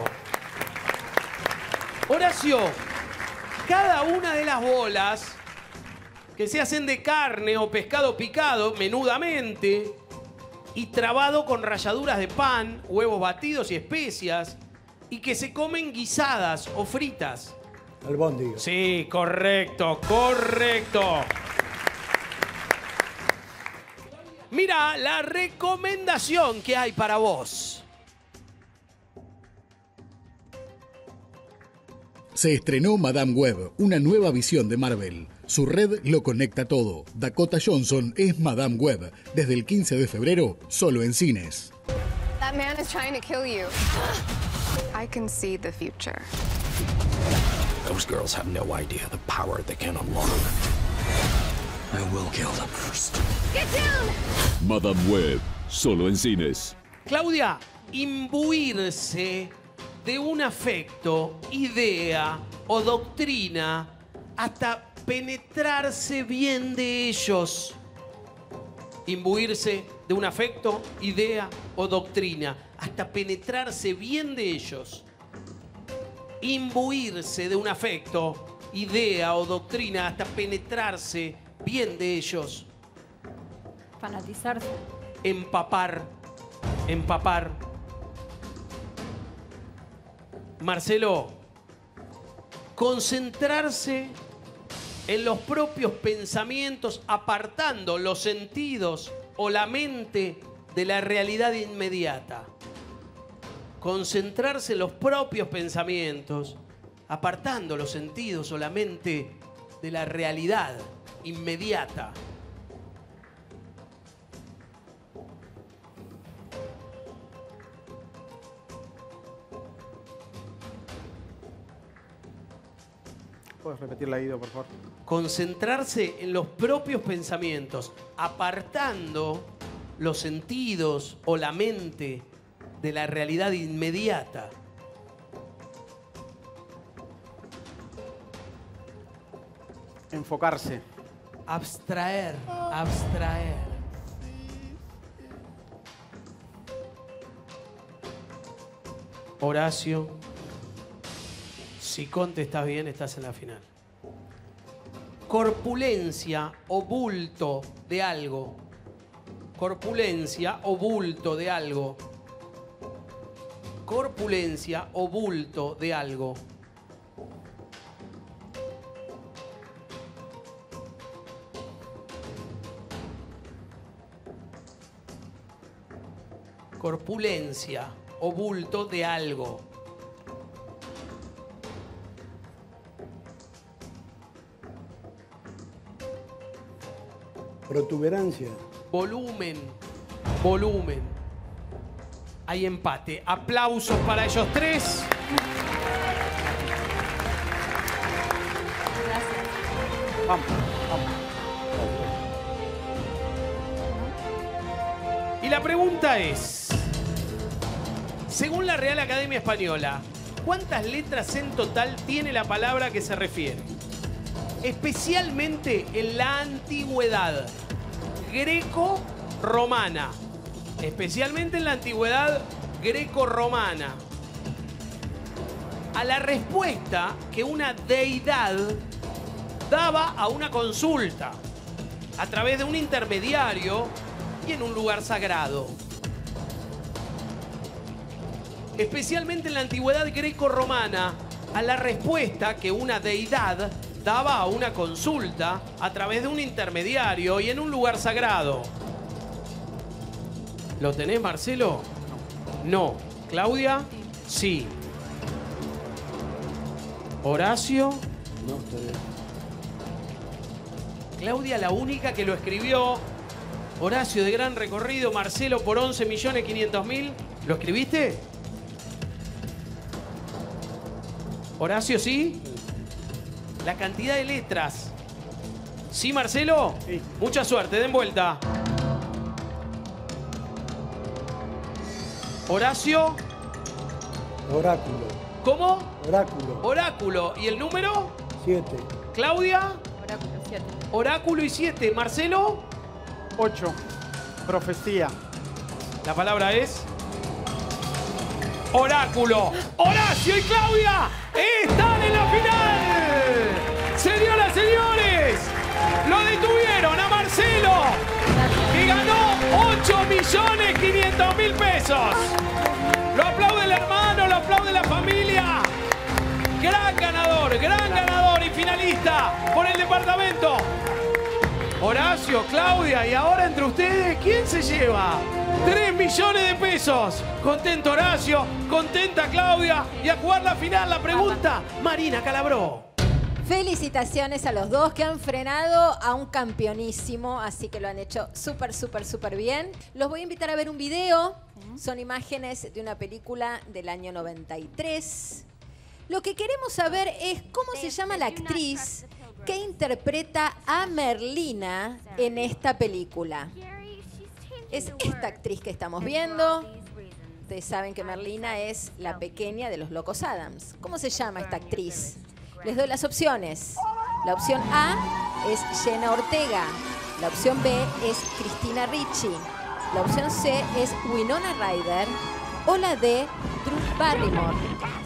Speaker 1: Horacio, cada una de las bolas que se hacen de carne o pescado picado menudamente y trabado con ralladuras de pan, huevos batidos y especias y que se comen guisadas o fritas.
Speaker 4: Albóndiga.
Speaker 1: Sí, correcto, correcto. Mira la recomendación que hay para vos.
Speaker 11: Se estrenó Madame Web, una nueva visión de Marvel. Su red lo conecta todo. Dakota Johnson es Madame Web. Desde el quince de febrero, solo en cines.
Speaker 17: That man is trying to kill you. I can see the future.
Speaker 18: Those girls have no idea the power they can unlock. I will kill them first.
Speaker 17: Get down!
Speaker 19: Madame Web, solo en cines.
Speaker 1: Claudia, imbuirse de un afecto, idea o doctrina hasta penetrarse bien de ellos. Imbuirse de un afecto, idea o doctrina hasta penetrarse bien de ellos. Imbuirse de un afecto, idea o doctrina hasta penetrarse bien de ellos.
Speaker 14: Fanatizarse.
Speaker 1: Empapar, empapar. Marcelo, concentrarse en los propios pensamientos, apartando los sentidos o la mente de la realidad inmediata. Concentrarse en los propios pensamientos, apartando los sentidos o la mente de la realidad inmediata.
Speaker 3: ¿Puedes repetirla, Guido, por favor?
Speaker 1: Concentrarse en los propios pensamientos, apartando los sentidos o la mente de la realidad inmediata.
Speaker 3: Enfocarse.
Speaker 1: Abstraer, abstraer. Horacio, si contestas bien, estás en la final. Corpulencia o bulto de algo. Corpulencia o bulto de algo. Corpulencia o bulto de algo. Corpulencia o bulto de algo.
Speaker 4: Protuberancia.
Speaker 1: Volumen, volumen. Hay empate. Aplausos para ellos tres.
Speaker 14: Gracias.
Speaker 3: Vamos, vamos.
Speaker 1: Y la pregunta es, según la Real Academia Española, ¿cuántas letras en total tiene la palabra que se refiere? Especialmente en la antigüedad greco-romana. Especialmente en la antigüedad greco-romana. A la respuesta que una deidad daba a una consulta a través de un intermediario y en un lugar sagrado. Especialmente en la antigüedad greco-romana, a la respuesta que una deidad daba a una consulta a través de un intermediario y en un lugar sagrado. ¿Lo tenés, Marcelo? No. ¿Claudia? Sí. ¿Horacio?
Speaker 4: No, está bien.
Speaker 1: Claudia, la única que lo escribió. Horacio, de gran recorrido. Marcelo, por once millones quinientos mil. ¿Lo escribiste? Horacio, ¿sí? La cantidad de letras. ¿Sí, Marcelo?
Speaker 3: Sí.
Speaker 1: Mucha suerte, den vuelta. Horacio.
Speaker 4: Oráculo.
Speaker 1: ¿Cómo?
Speaker 4: Oráculo.
Speaker 1: Oráculo. ¿Y el número?
Speaker 4: Siete.
Speaker 1: Claudia.
Speaker 14: Oráculo siete.
Speaker 1: Oráculo y siete. Marcelo.
Speaker 3: Ocho. Profecía.
Speaker 1: La palabra es... Oráculo. Horacio y Claudia están en la final. Señoras, señores, lo detuvieron a Marcelo, que ganó ocho millones quinientos mil pesos. Lo aplaude el hermano, lo aplaude la familia. Gran ganador, gran ganador y finalista por el departamento. Horacio, Claudia, y ahora entre ustedes, ¿quién se lleva tres millones de pesos. Contento Horacio, contenta Claudia. Y a jugar la final, la pregunta, Marina Calabró.
Speaker 7: Felicitaciones a los dos que han frenado a un campeonísimo, así que lo han hecho súper, súper, súper bien. Los voy a invitar a ver un video. Son imágenes de una película del año noventa y tres. Lo que queremos saber es cómo se llama la actriz que interpreta a Merlina en esta película. Es esta actriz que estamos viendo. Ustedes saben que Merlina es la pequeña de los Locos Adams. ¿Cómo se llama esta actriz? Les doy las opciones. La opción A es Jenna Ortega. La opción B es Christina Ricci. La opción C es Winona Ryder. O la D, Drew Barrymore.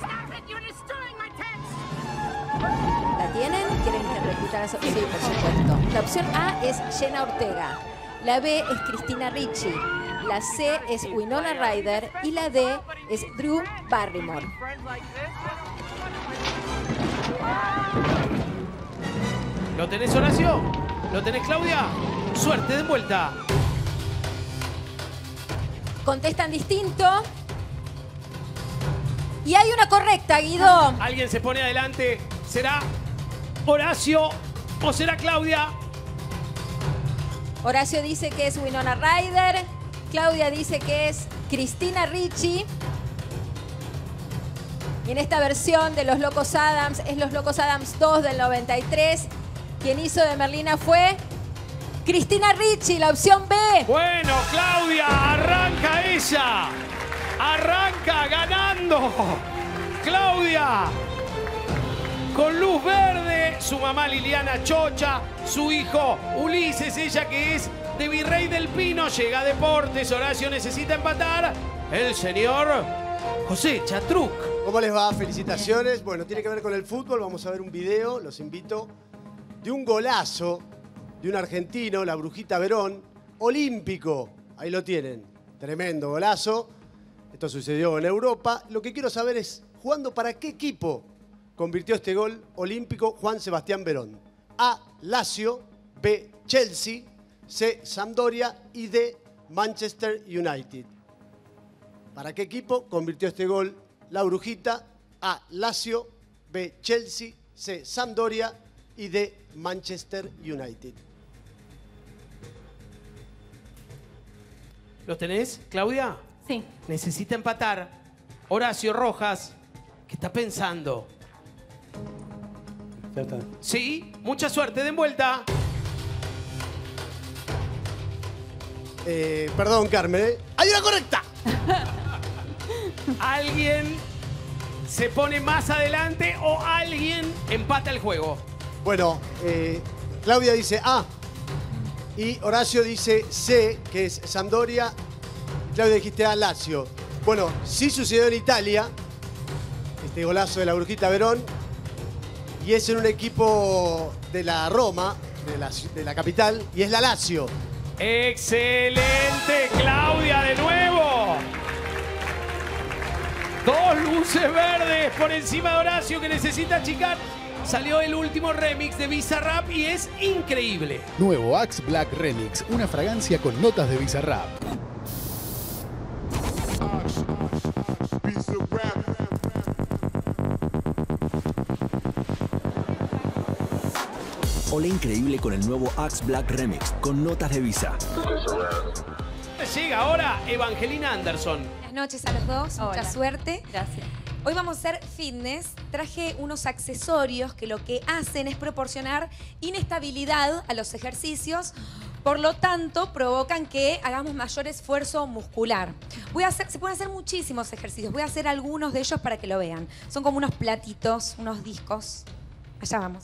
Speaker 7: ¿La tienen? ¿Quieren que repita las opciones? Sí, por supuesto. La opción A es Jenna Ortega. La B es Christina Ricci. La C es Winona Ryder. Y la D es Drew Barrymore.
Speaker 1: ¿Lo tenés, Horacio? ¿Lo tenés, Claudia? Suerte de vuelta.
Speaker 7: Contestan distinto. Y hay una correcta, Guido.
Speaker 1: Alguien se pone adelante. ¿Será Horacio o será Claudia?
Speaker 7: Horacio dice que es Winona Ryder. Claudia dice que es Christina Ricci. Y en esta versión de Los Locos Adams, es Los Locos Adams dos del noventa y tres. Quien hizo de Merlina fue Christina Ricci, la opción B.
Speaker 1: Bueno, Claudia, arranca ella. Arranca ganando. Claudia, con luz verde, su mamá Liliana Chocha, su hijo Ulises, ella que es de Virrey del Pino, llega a Deportes, Horacio necesita empatar. El señor José Chatruc.
Speaker 10: ¿Cómo les va? Felicitaciones. Bueno, tiene que ver con el fútbol. Vamos a ver un video, los invito, de un golazo de un argentino, la Brujita Verón, olímpico. Ahí lo tienen. Tremendo golazo. Esto sucedió en Europa. Lo que quiero saber es, ¿jugando para qué equipo convirtió este gol olímpico Juan Sebastián Verón? A, Lazio. B, Chelsea. C, Sampdoria. Y D, Manchester United. ¿Para qué equipo convirtió este gol la Brujita? A, Lazio. B, Chelsea. C, Sampdoria. Y D, Manchester United.
Speaker 1: ¿Los tenés, Claudia?
Speaker 14: Sí.
Speaker 1: Necesita empatar. Horacio Rojas, ¿qué está pensando?
Speaker 4: Ya está.
Speaker 1: Sí, mucha suerte, den vuelta.
Speaker 10: Eh, perdón, Carmen. ¿eh? ¡Hay una correcta!
Speaker 1: ¿Alguien se pone más adelante o alguien empata el juego?
Speaker 10: Bueno, eh, Claudia dice A y Horacio dice C, que es Sampdoria. Claudia dijiste A, Lazio. Bueno, sí sucedió en Italia, este golazo de la Brujita Verón, y es en un equipo de la Roma, de la, de la capital, y es la Lazio.
Speaker 1: ¡Excelente, Claudia, de nuevo! Dos luces verdes por encima de Horacio que necesita achicar. Salió el último remix de Bizarrap y es increíble.
Speaker 11: Nuevo Axe Black Remix, una fragancia con notas de Bizarrap.
Speaker 18: Hola increíble con el nuevo Axe Black Remix con notas de Visa.
Speaker 1: Llega ahora Evangelina Anderson.
Speaker 9: Buenas noches a los dos,
Speaker 14: Hola.
Speaker 9: mucha suerte.
Speaker 14: Gracias.
Speaker 9: Hoy vamos a hacer fitness. Traje unos accesorios que lo que hacen es proporcionar inestabilidad a los ejercicios. Por lo tanto, provocan que hagamos mayor esfuerzo muscular. Voy a hacer, se pueden hacer muchísimos ejercicios. Voy a hacer algunos de ellos para que lo vean. Son como unos platitos, unos discos. Allá vamos.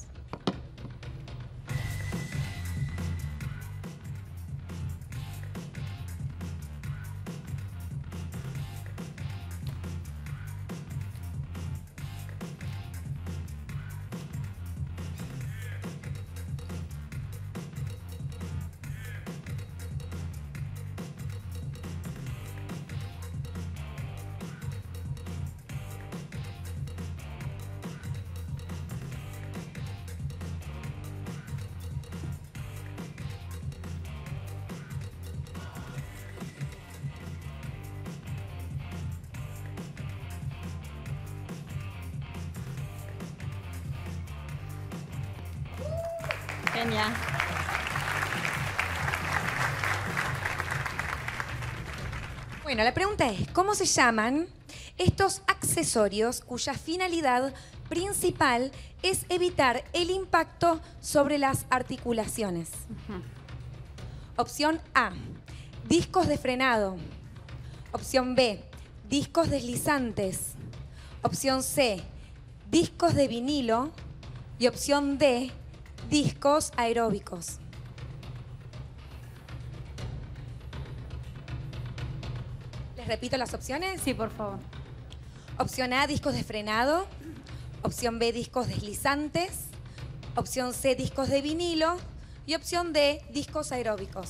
Speaker 5: Genial.
Speaker 9: Bueno, la pregunta es, ¿cómo se llaman estos accesorios cuya finalidad principal es evitar el impacto sobre las articulaciones?
Speaker 5: Ujú.
Speaker 9: Opción A, discos de frenado. Opción B, discos deslizantes. Opción C, discos de vinilo. Y opción D, discos aeróbicos. ¿Les repito las opciones?
Speaker 5: Sí, por favor.
Speaker 9: Opción A, discos de frenado. Opción B, discos deslizantes. Opción C, discos de vinilo. Y opción D, discos aeróbicos.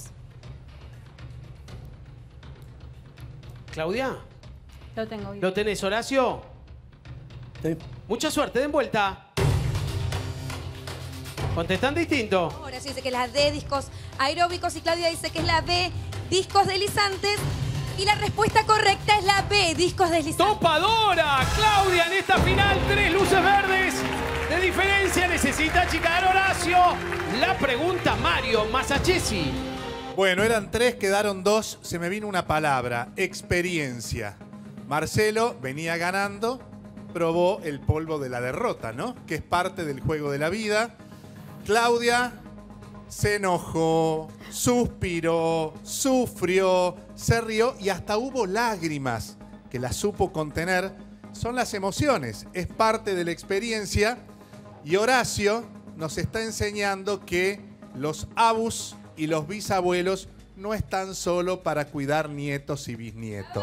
Speaker 1: Claudia,
Speaker 14: Lo tengo bien.
Speaker 1: ¿lo tenés, Horacio?
Speaker 4: Sí.
Speaker 1: Mucha suerte, den vuelta. Contestan distinto.
Speaker 9: Horacio dice que es la D, discos aeróbicos. Y Claudia dice que es la B, discos deslizantes. Y la respuesta correcta es la B, discos deslizantes.
Speaker 1: ¡Topadora! Claudia en esta final, tres luces verdes de diferencia. Necesita achicar Horacio. La pregunta, Mario Masachesi.
Speaker 8: Bueno, eran tres, quedaron dos. Se me vino una palabra, experiencia. Marcelo venía ganando, probó el polvo de la derrota, ¿no? Que es parte del juego de la vida. Claudia se enojó, suspiró, sufrió, se rió y hasta hubo lágrimas que las supo contener. Son las emociones, es parte de la experiencia. Y Horacio nos está enseñando que los abus y los bisabuelos no están solo para cuidar nietos y bisnietos.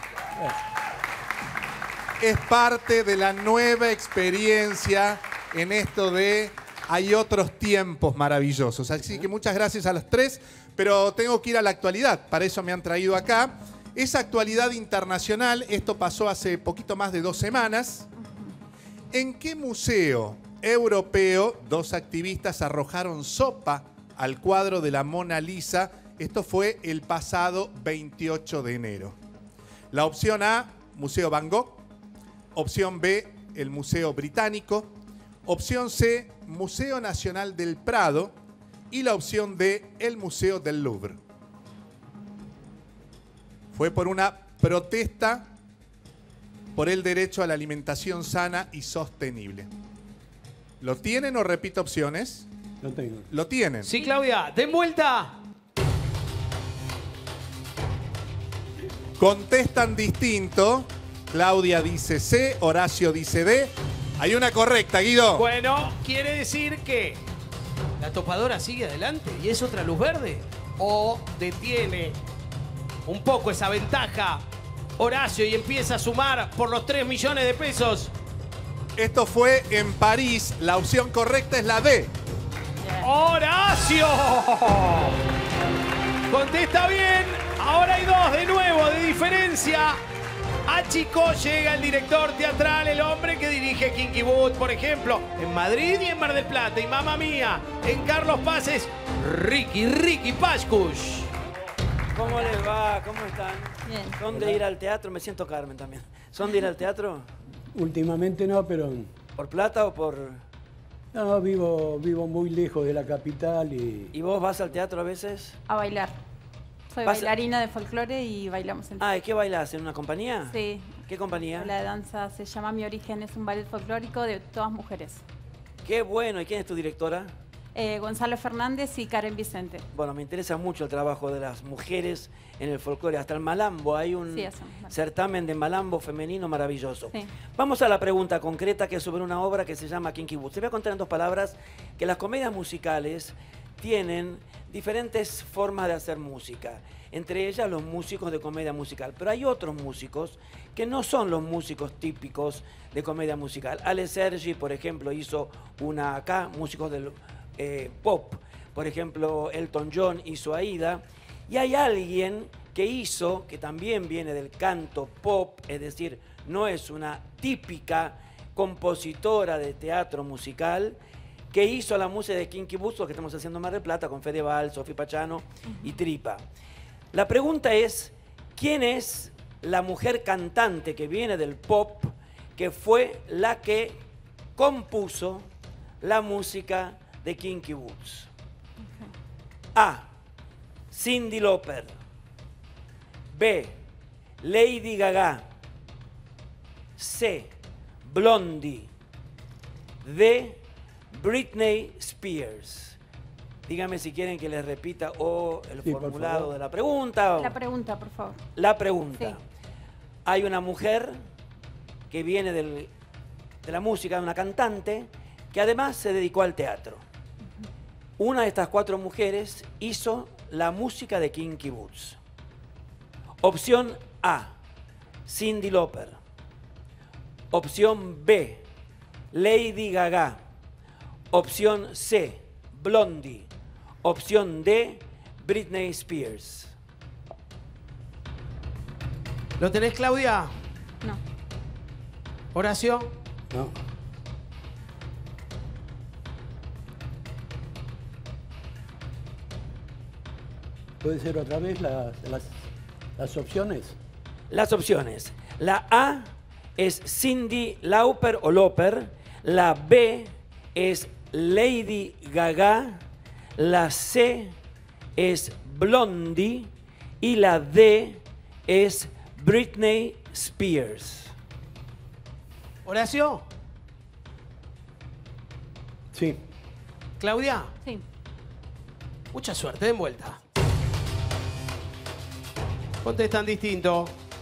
Speaker 8: Es parte de la nueva experiencia en esto de hay otros tiempos maravillosos. Así que muchas gracias a las tres, pero tengo que ir a la actualidad. Para eso me han traído acá. Esa actualidad internacional, esto pasó hace poquito más de dos semanas. ¿En qué museo europeo dos activistas arrojaron sopa al cuadro de la Mona Lisa? Esto fue el pasado veintiocho de enero. La opción A, Museo Van Gogh. Opción B, el Museo Británico. Opción C, Museo Nacional del Prado. Y la opción D, el Museo del Louvre. Fue por una protesta por el derecho a la alimentación sana y sostenible. ¿Lo tienen o repito opciones?
Speaker 4: Lo tengo.
Speaker 8: ¿Lo tienen?
Speaker 1: Sí, Claudia, den vuelta.
Speaker 8: Contestan distinto. Claudia dice C, Horacio dice D. Hay una correcta, Guido.
Speaker 1: Bueno, quiere decir que la topadora sigue adelante y es otra luz verde. O detiene un poco esa ventaja Horacio y empieza a sumar por los tres millones de pesos.
Speaker 8: Esto fue en París. La opción correcta es la D.
Speaker 1: ¡Horacio! Contesta bien. Ahora hay dos de nuevo de diferencia. A Chico llega el director teatral, el hombre que dirige Kinky Boot, por ejemplo, en Madrid y en Mar del Plata. Y mamá mía, en Carlos Paz es Ricky, Ricky Pascush.
Speaker 20: ¿Cómo les va? ¿Cómo están?
Speaker 5: Bien.
Speaker 20: ¿Son de ir al teatro? Me siento Carmen también. ¿Son de ir al teatro?
Speaker 4: Últimamente no, pero
Speaker 20: ¿Por plata o por...?
Speaker 4: no, vivo, vivo muy lejos de la capital y...
Speaker 20: ¿Y vos vas al teatro a veces?
Speaker 14: A bailar. Soy
Speaker 20: ¿Vas a-
Speaker 14: bailarina de folclore y bailamos en
Speaker 20: Ah, ¿y qué bailás? ¿En una compañía?
Speaker 14: Sí.
Speaker 20: ¿Qué compañía?
Speaker 14: La de danza se llama Mi Origen, es un ballet folclórico de todas mujeres.
Speaker 20: Qué bueno. ¿Y quién es tu directora?
Speaker 14: Eh, Gonzalo Fernández y Karen Vicente.
Speaker 20: Bueno, me interesa mucho el trabajo de las mujeres en el folclore. Hasta el malambo, hay un
Speaker 14: Sí, hacemos malambo.
Speaker 20: certamen de malambo femenino maravilloso.
Speaker 14: Sí.
Speaker 20: Vamos a la pregunta concreta, que es sobre una obra que se llama Kinky Boots. Te voy a contar en dos palabras que las comedias musicales tienen diferentes formas de hacer música. Entre ellas los músicos de comedia musical. Pero hay otros músicos que no son los músicos típicos de comedia musical. Ale Sergi, por ejemplo, hizo una acá, músicos del eh, pop. Por ejemplo, Elton John hizo Aida. Y hay alguien que hizo, que también viene del canto pop, es decir, no es una típica compositora de teatro musical, que hizo la música de Kinky Boots, lo que estamos haciendo en Mar del Plata, con Fedeval, Sofi Pachano y Tripa. La pregunta es, ¿quién es la mujer cantante que viene del pop, que fue la que compuso la música de Kinky Boots? A. Cyndi Lauper. B. Lady Gaga. C. Blondie. D. Britney Spears. Dígame si quieren que les repita o el
Speaker 4: Sí, por
Speaker 20: formulado
Speaker 4: favor.
Speaker 20: de la pregunta. o-
Speaker 14: La pregunta, por favor.
Speaker 20: La pregunta.
Speaker 14: Sí.
Speaker 20: Hay una mujer que viene del- de la música, una cantante, que además se dedicó al teatro. Una de estas cuatro mujeres hizo la música de Kinky Boots. Opción A, Cyndi Lauper. Opción B, Lady Gaga. Opción C, Blondie. Opción D, Britney Spears.
Speaker 1: ¿Lo tenés, Claudia?
Speaker 14: No.
Speaker 1: Horacio.
Speaker 4: No. ¿Puede ser otra vez las, las, las opciones?
Speaker 20: Las opciones. La A es Cyndi Lauper o Lauper. La B es Lady Gaga. La C es Blondie. Y la D es Britney Spears.
Speaker 1: Horacio.
Speaker 4: Sí.
Speaker 1: Claudia.
Speaker 14: Sí.
Speaker 1: Mucha suerte, den vuelta. Contestan distinto.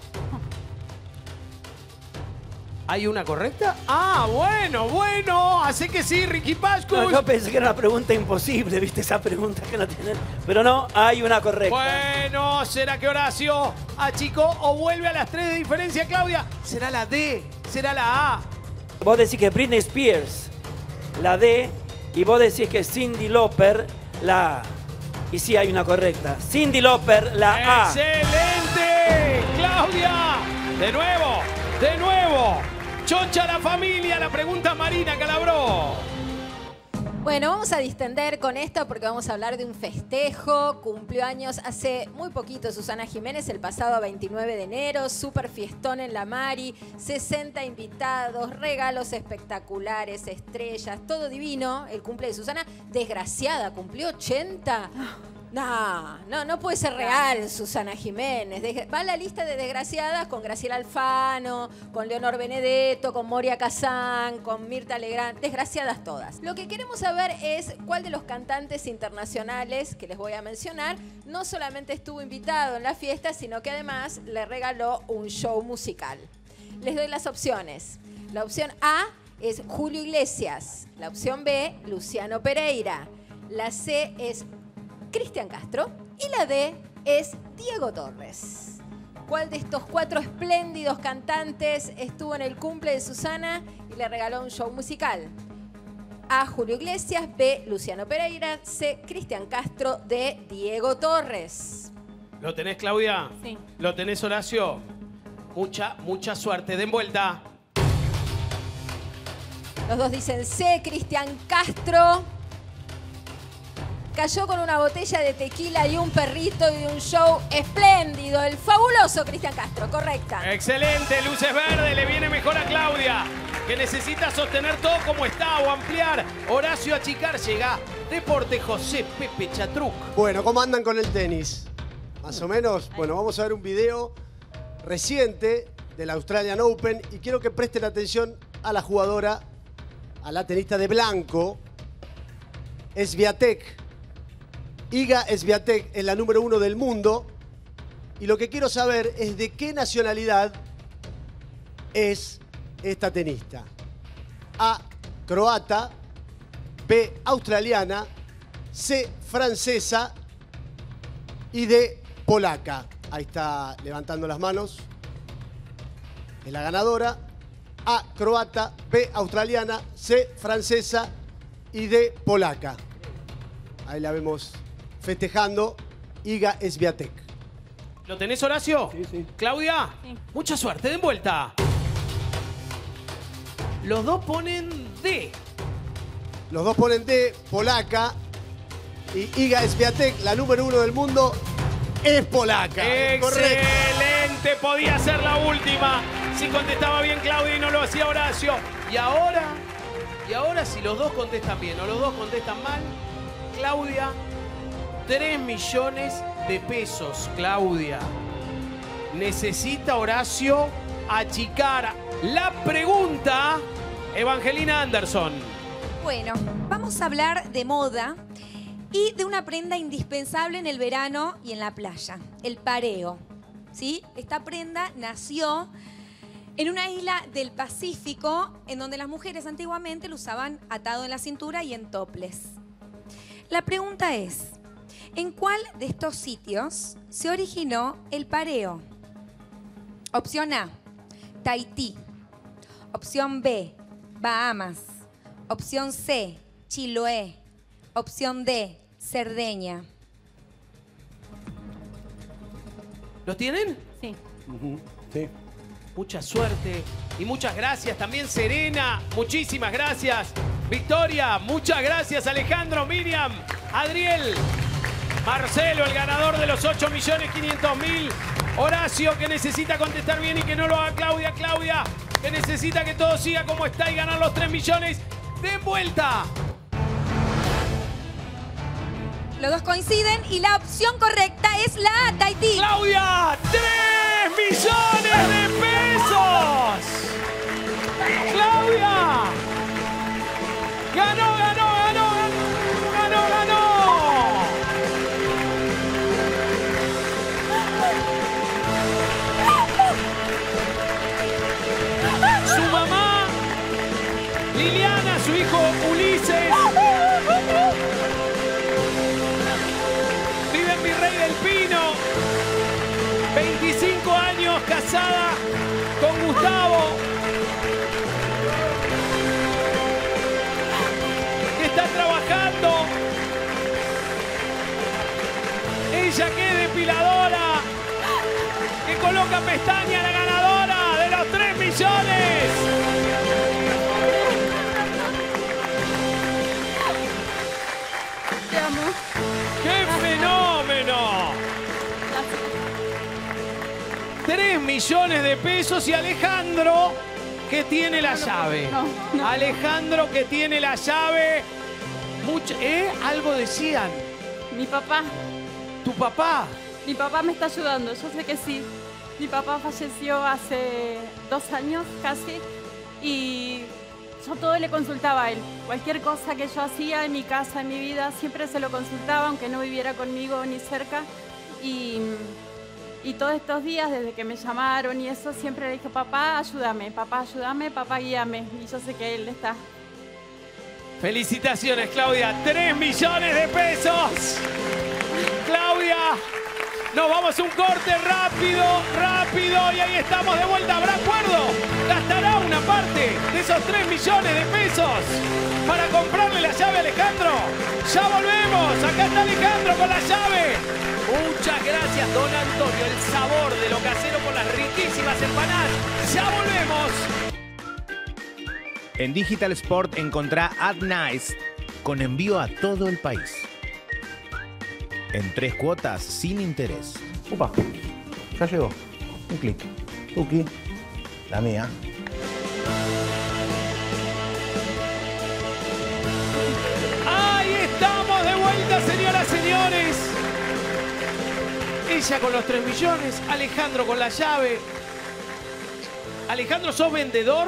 Speaker 1: ¿Hay una correcta? Ah, bueno, bueno. Así que sí, Ricky Pascus.
Speaker 20: No, yo pensé que era una pregunta imposible, ¿viste? Esa pregunta que no tienen. Pero no, hay una correcta.
Speaker 1: Bueno, ¿será que Horacio achicó o vuelve a las tres de diferencia, Claudia? ¿Será la D? ¿Será la A?
Speaker 20: Vos decís que Britney Spears, la D, y vos decís que Cyndi Lauper, la A. Y sí hay una correcta. Cyndi Lauper, la A.
Speaker 1: ¡Excelente! ¡Claudia! De nuevo, de nuevo. Chocha la familia, la pregunta Marina Calabró.
Speaker 7: Bueno, vamos a distender con esto porque vamos a hablar de un festejo. Cumplió años hace muy poquito Susana Jiménez, el pasado veintinueve de enero. Súper fiestón en la Mari, sesenta invitados, regalos espectaculares, estrellas, todo divino. El cumple de Susana, desgraciada, cumplió ochenta. No, no, no puede ser real, Susana Jiménez. Desgra- Va a la lista de desgraciadas con Graciela Alfano, con Leonor Benedetto, con Moria Kazán, con Mirta Legrand. Desgraciadas todas. Lo que queremos saber es cuál de los cantantes internacionales que les voy a mencionar no solamente estuvo invitado en la fiesta, sino que además le regaló un show musical. Les doy las opciones. La opción A es Julio Iglesias. La opción B, Luciano Pereira. La C es Cristian Castro y la D es Diego Torres. ¿Cuál de estos cuatro espléndidos cantantes estuvo en el cumple de Susana y le regaló un show musical? A, Julio Iglesias, B, Luciano Pereira, C, Cristian Castro, D, Diego Torres.
Speaker 1: ¿Lo tenés, Claudia?
Speaker 14: Sí.
Speaker 1: ¿Lo tenés, Horacio? Mucha, mucha suerte. Den vuelta.
Speaker 7: Los dos dicen C, Cristian Castro. Cayó con una botella de tequila y un perrito y de un show espléndido. El fabuloso Cristian Castro, correcta.
Speaker 1: Excelente, luces verdes, le viene mejor a Claudia, que necesita sostener todo como está o ampliar. Horacio achicar, llega Deporte José Pepe Chatruc.
Speaker 10: Bueno, ¿cómo andan con el tenis? Más o menos. Bueno, vamos a ver un video reciente del Australian Open y quiero que presten atención a la jugadora, a la tenista de blanco, Swiatek. Iga Swiatek es la número uno del mundo y lo que quiero saber es de qué nacionalidad es esta tenista. A, croata, B, australiana, C, francesa y D, polaca. Ahí está levantando las manos. Es la ganadora. A, croata, B, australiana, C, francesa y D, polaca. Ahí la vemos festejando Iga Swiatek.
Speaker 1: ¿Lo tenés, Horacio?
Speaker 4: Sí, sí.
Speaker 1: Claudia,
Speaker 14: Sí.
Speaker 1: mucha suerte, den vuelta. Los dos ponen D.
Speaker 10: Los dos ponen D, polaca. Y Iga Swiatek, la número uno del mundo, es polaca. Correcto.
Speaker 1: Excelente, podía ser la última. Si contestaba bien Claudia y no lo hacía Horacio. Y ahora Y ahora si los dos contestan bien o los dos contestan mal, Claudia, tres millones de pesos, Claudia. Necesita Horacio achicar la pregunta, Evangelina Anderson.
Speaker 9: Bueno, vamos a hablar de moda y de una prenda indispensable en el verano y en la playa, el pareo. ¿Sí? Esta prenda nació en una isla del Pacífico en donde las mujeres antiguamente lo usaban atado en la cintura y en topless. La pregunta es, ¿en cuál de estos sitios se originó el pareo? Opción A, Tahití. Opción B, Bahamas. Opción C, Chiloé. Opción D, Cerdeña.
Speaker 1: ¿Lo tienen?
Speaker 14: Sí.
Speaker 4: Uh-huh. Sí.
Speaker 1: Mucha suerte y muchas gracias. También Serena, muchísimas gracias. Victoria, muchas gracias. Alejandro, Miriam, Adriel, Marcelo, el ganador de los ocho millones quinientos mil. Horacio, que necesita contestar bien y que no lo haga Claudia. Claudia, que necesita que todo siga como está y ganar los tres millones. ¡De vuelta!
Speaker 9: Los dos coinciden y la opción correcta es la A, Tahití.
Speaker 1: ¡Claudia! ¡tres millones de pesos! ¡Claudia! ¡Ganó, ganó, ganó, ganó, ganó! Su mamá, Liliana, su hijo Ulises. Vive en Virrey del Pino. veinticinco años casada con Gustavo. Que está trabajando. Ella que es depiladora. Que coloca pestaña, la ganadora de los tres millones.
Speaker 14: Te amo.
Speaker 1: ¡Qué fenómeno! tres millones de pesos y Alejandro que tiene la llave.
Speaker 14: No, no.
Speaker 1: Alejandro que tiene la llave. Mucho, ¿eh? Algo decían.
Speaker 14: Mi papá.
Speaker 1: ¿Tu papá?
Speaker 14: Mi papá me está ayudando, yo sé que sí. Mi papá falleció hace dos años casi y yo todo le consultaba a él. Cualquier cosa que yo hacía en mi casa, en mi vida, siempre se lo consultaba, aunque no viviera conmigo ni cerca. Y, y todos estos días, desde que me llamaron y eso, siempre le dije, papá, ayúdame, papá, ayúdame, papá, guíame. Y yo sé que él está.
Speaker 1: Felicitaciones, Claudia. ¡Tres millones de pesos! Claudia, nos vamos a un corte rápido, rápido. Y ahí estamos de vuelta. ¿Habrá acuerdo? ¿Gastará una parte de esos tres millones de pesos para comprarle la llave a Alejandro? Ya volvemos. Acá está Alejandro con la llave. Muchas gracias, don Antonio. El sabor de lo casero con las riquísimas empanadas. Ya volvemos.
Speaker 21: En Digital Sport encontrá Add Nice con envío a todo el país. En tres cuotas sin interés.
Speaker 4: Upa, ya llegó. Un clic. Tuki, la mía.
Speaker 1: Ahí estamos de vuelta, señoras, señores. Ella con los tres millones, Alejandro con la llave. Alejandro, ¿sos vendedor?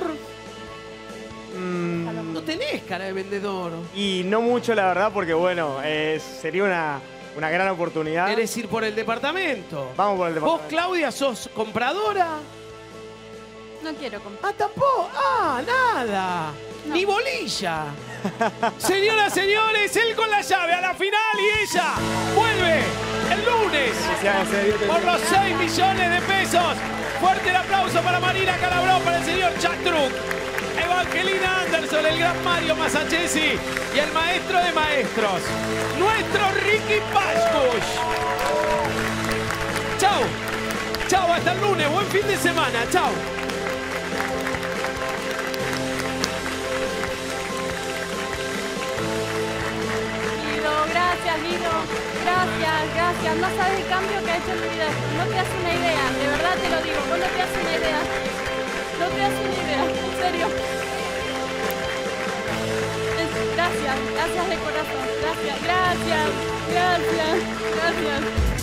Speaker 13: Mm,
Speaker 1: No tenés cara de vendedor.
Speaker 13: y no mucho, la verdad, porque bueno, eh, sería una, una gran oportunidad.
Speaker 1: ¿Querés ir por el departamento?
Speaker 13: Vamos por el
Speaker 1: ¿Vos,
Speaker 13: departamento.
Speaker 1: Claudia, sos compradora?
Speaker 14: No quiero comprar.
Speaker 1: Ah, tampoco. Ah, nada. Ni bolilla. Señoras, señores, él con la llave a la final y ella vuelve el lunes por los seis millones de pesos. Fuerte el aplauso para Marina Calabró, para el señor Chatruc, Evangelina Anderson, el gran Mario Masachesi y el maestro de maestros, nuestro Ricky Pascuch. Chau. Chau, hasta el lunes. Buen fin de semana. Chau.
Speaker 14: Guido, gracias, Guido. Gracias, gracias. No sabes el cambio que ha hecho en mi vida. No te haces una idea. De verdad te lo digo. Vos no te haces una idea. No te haces una idea. En serio. Gracias de corazón. Gracias, gracias, gracias, gracias.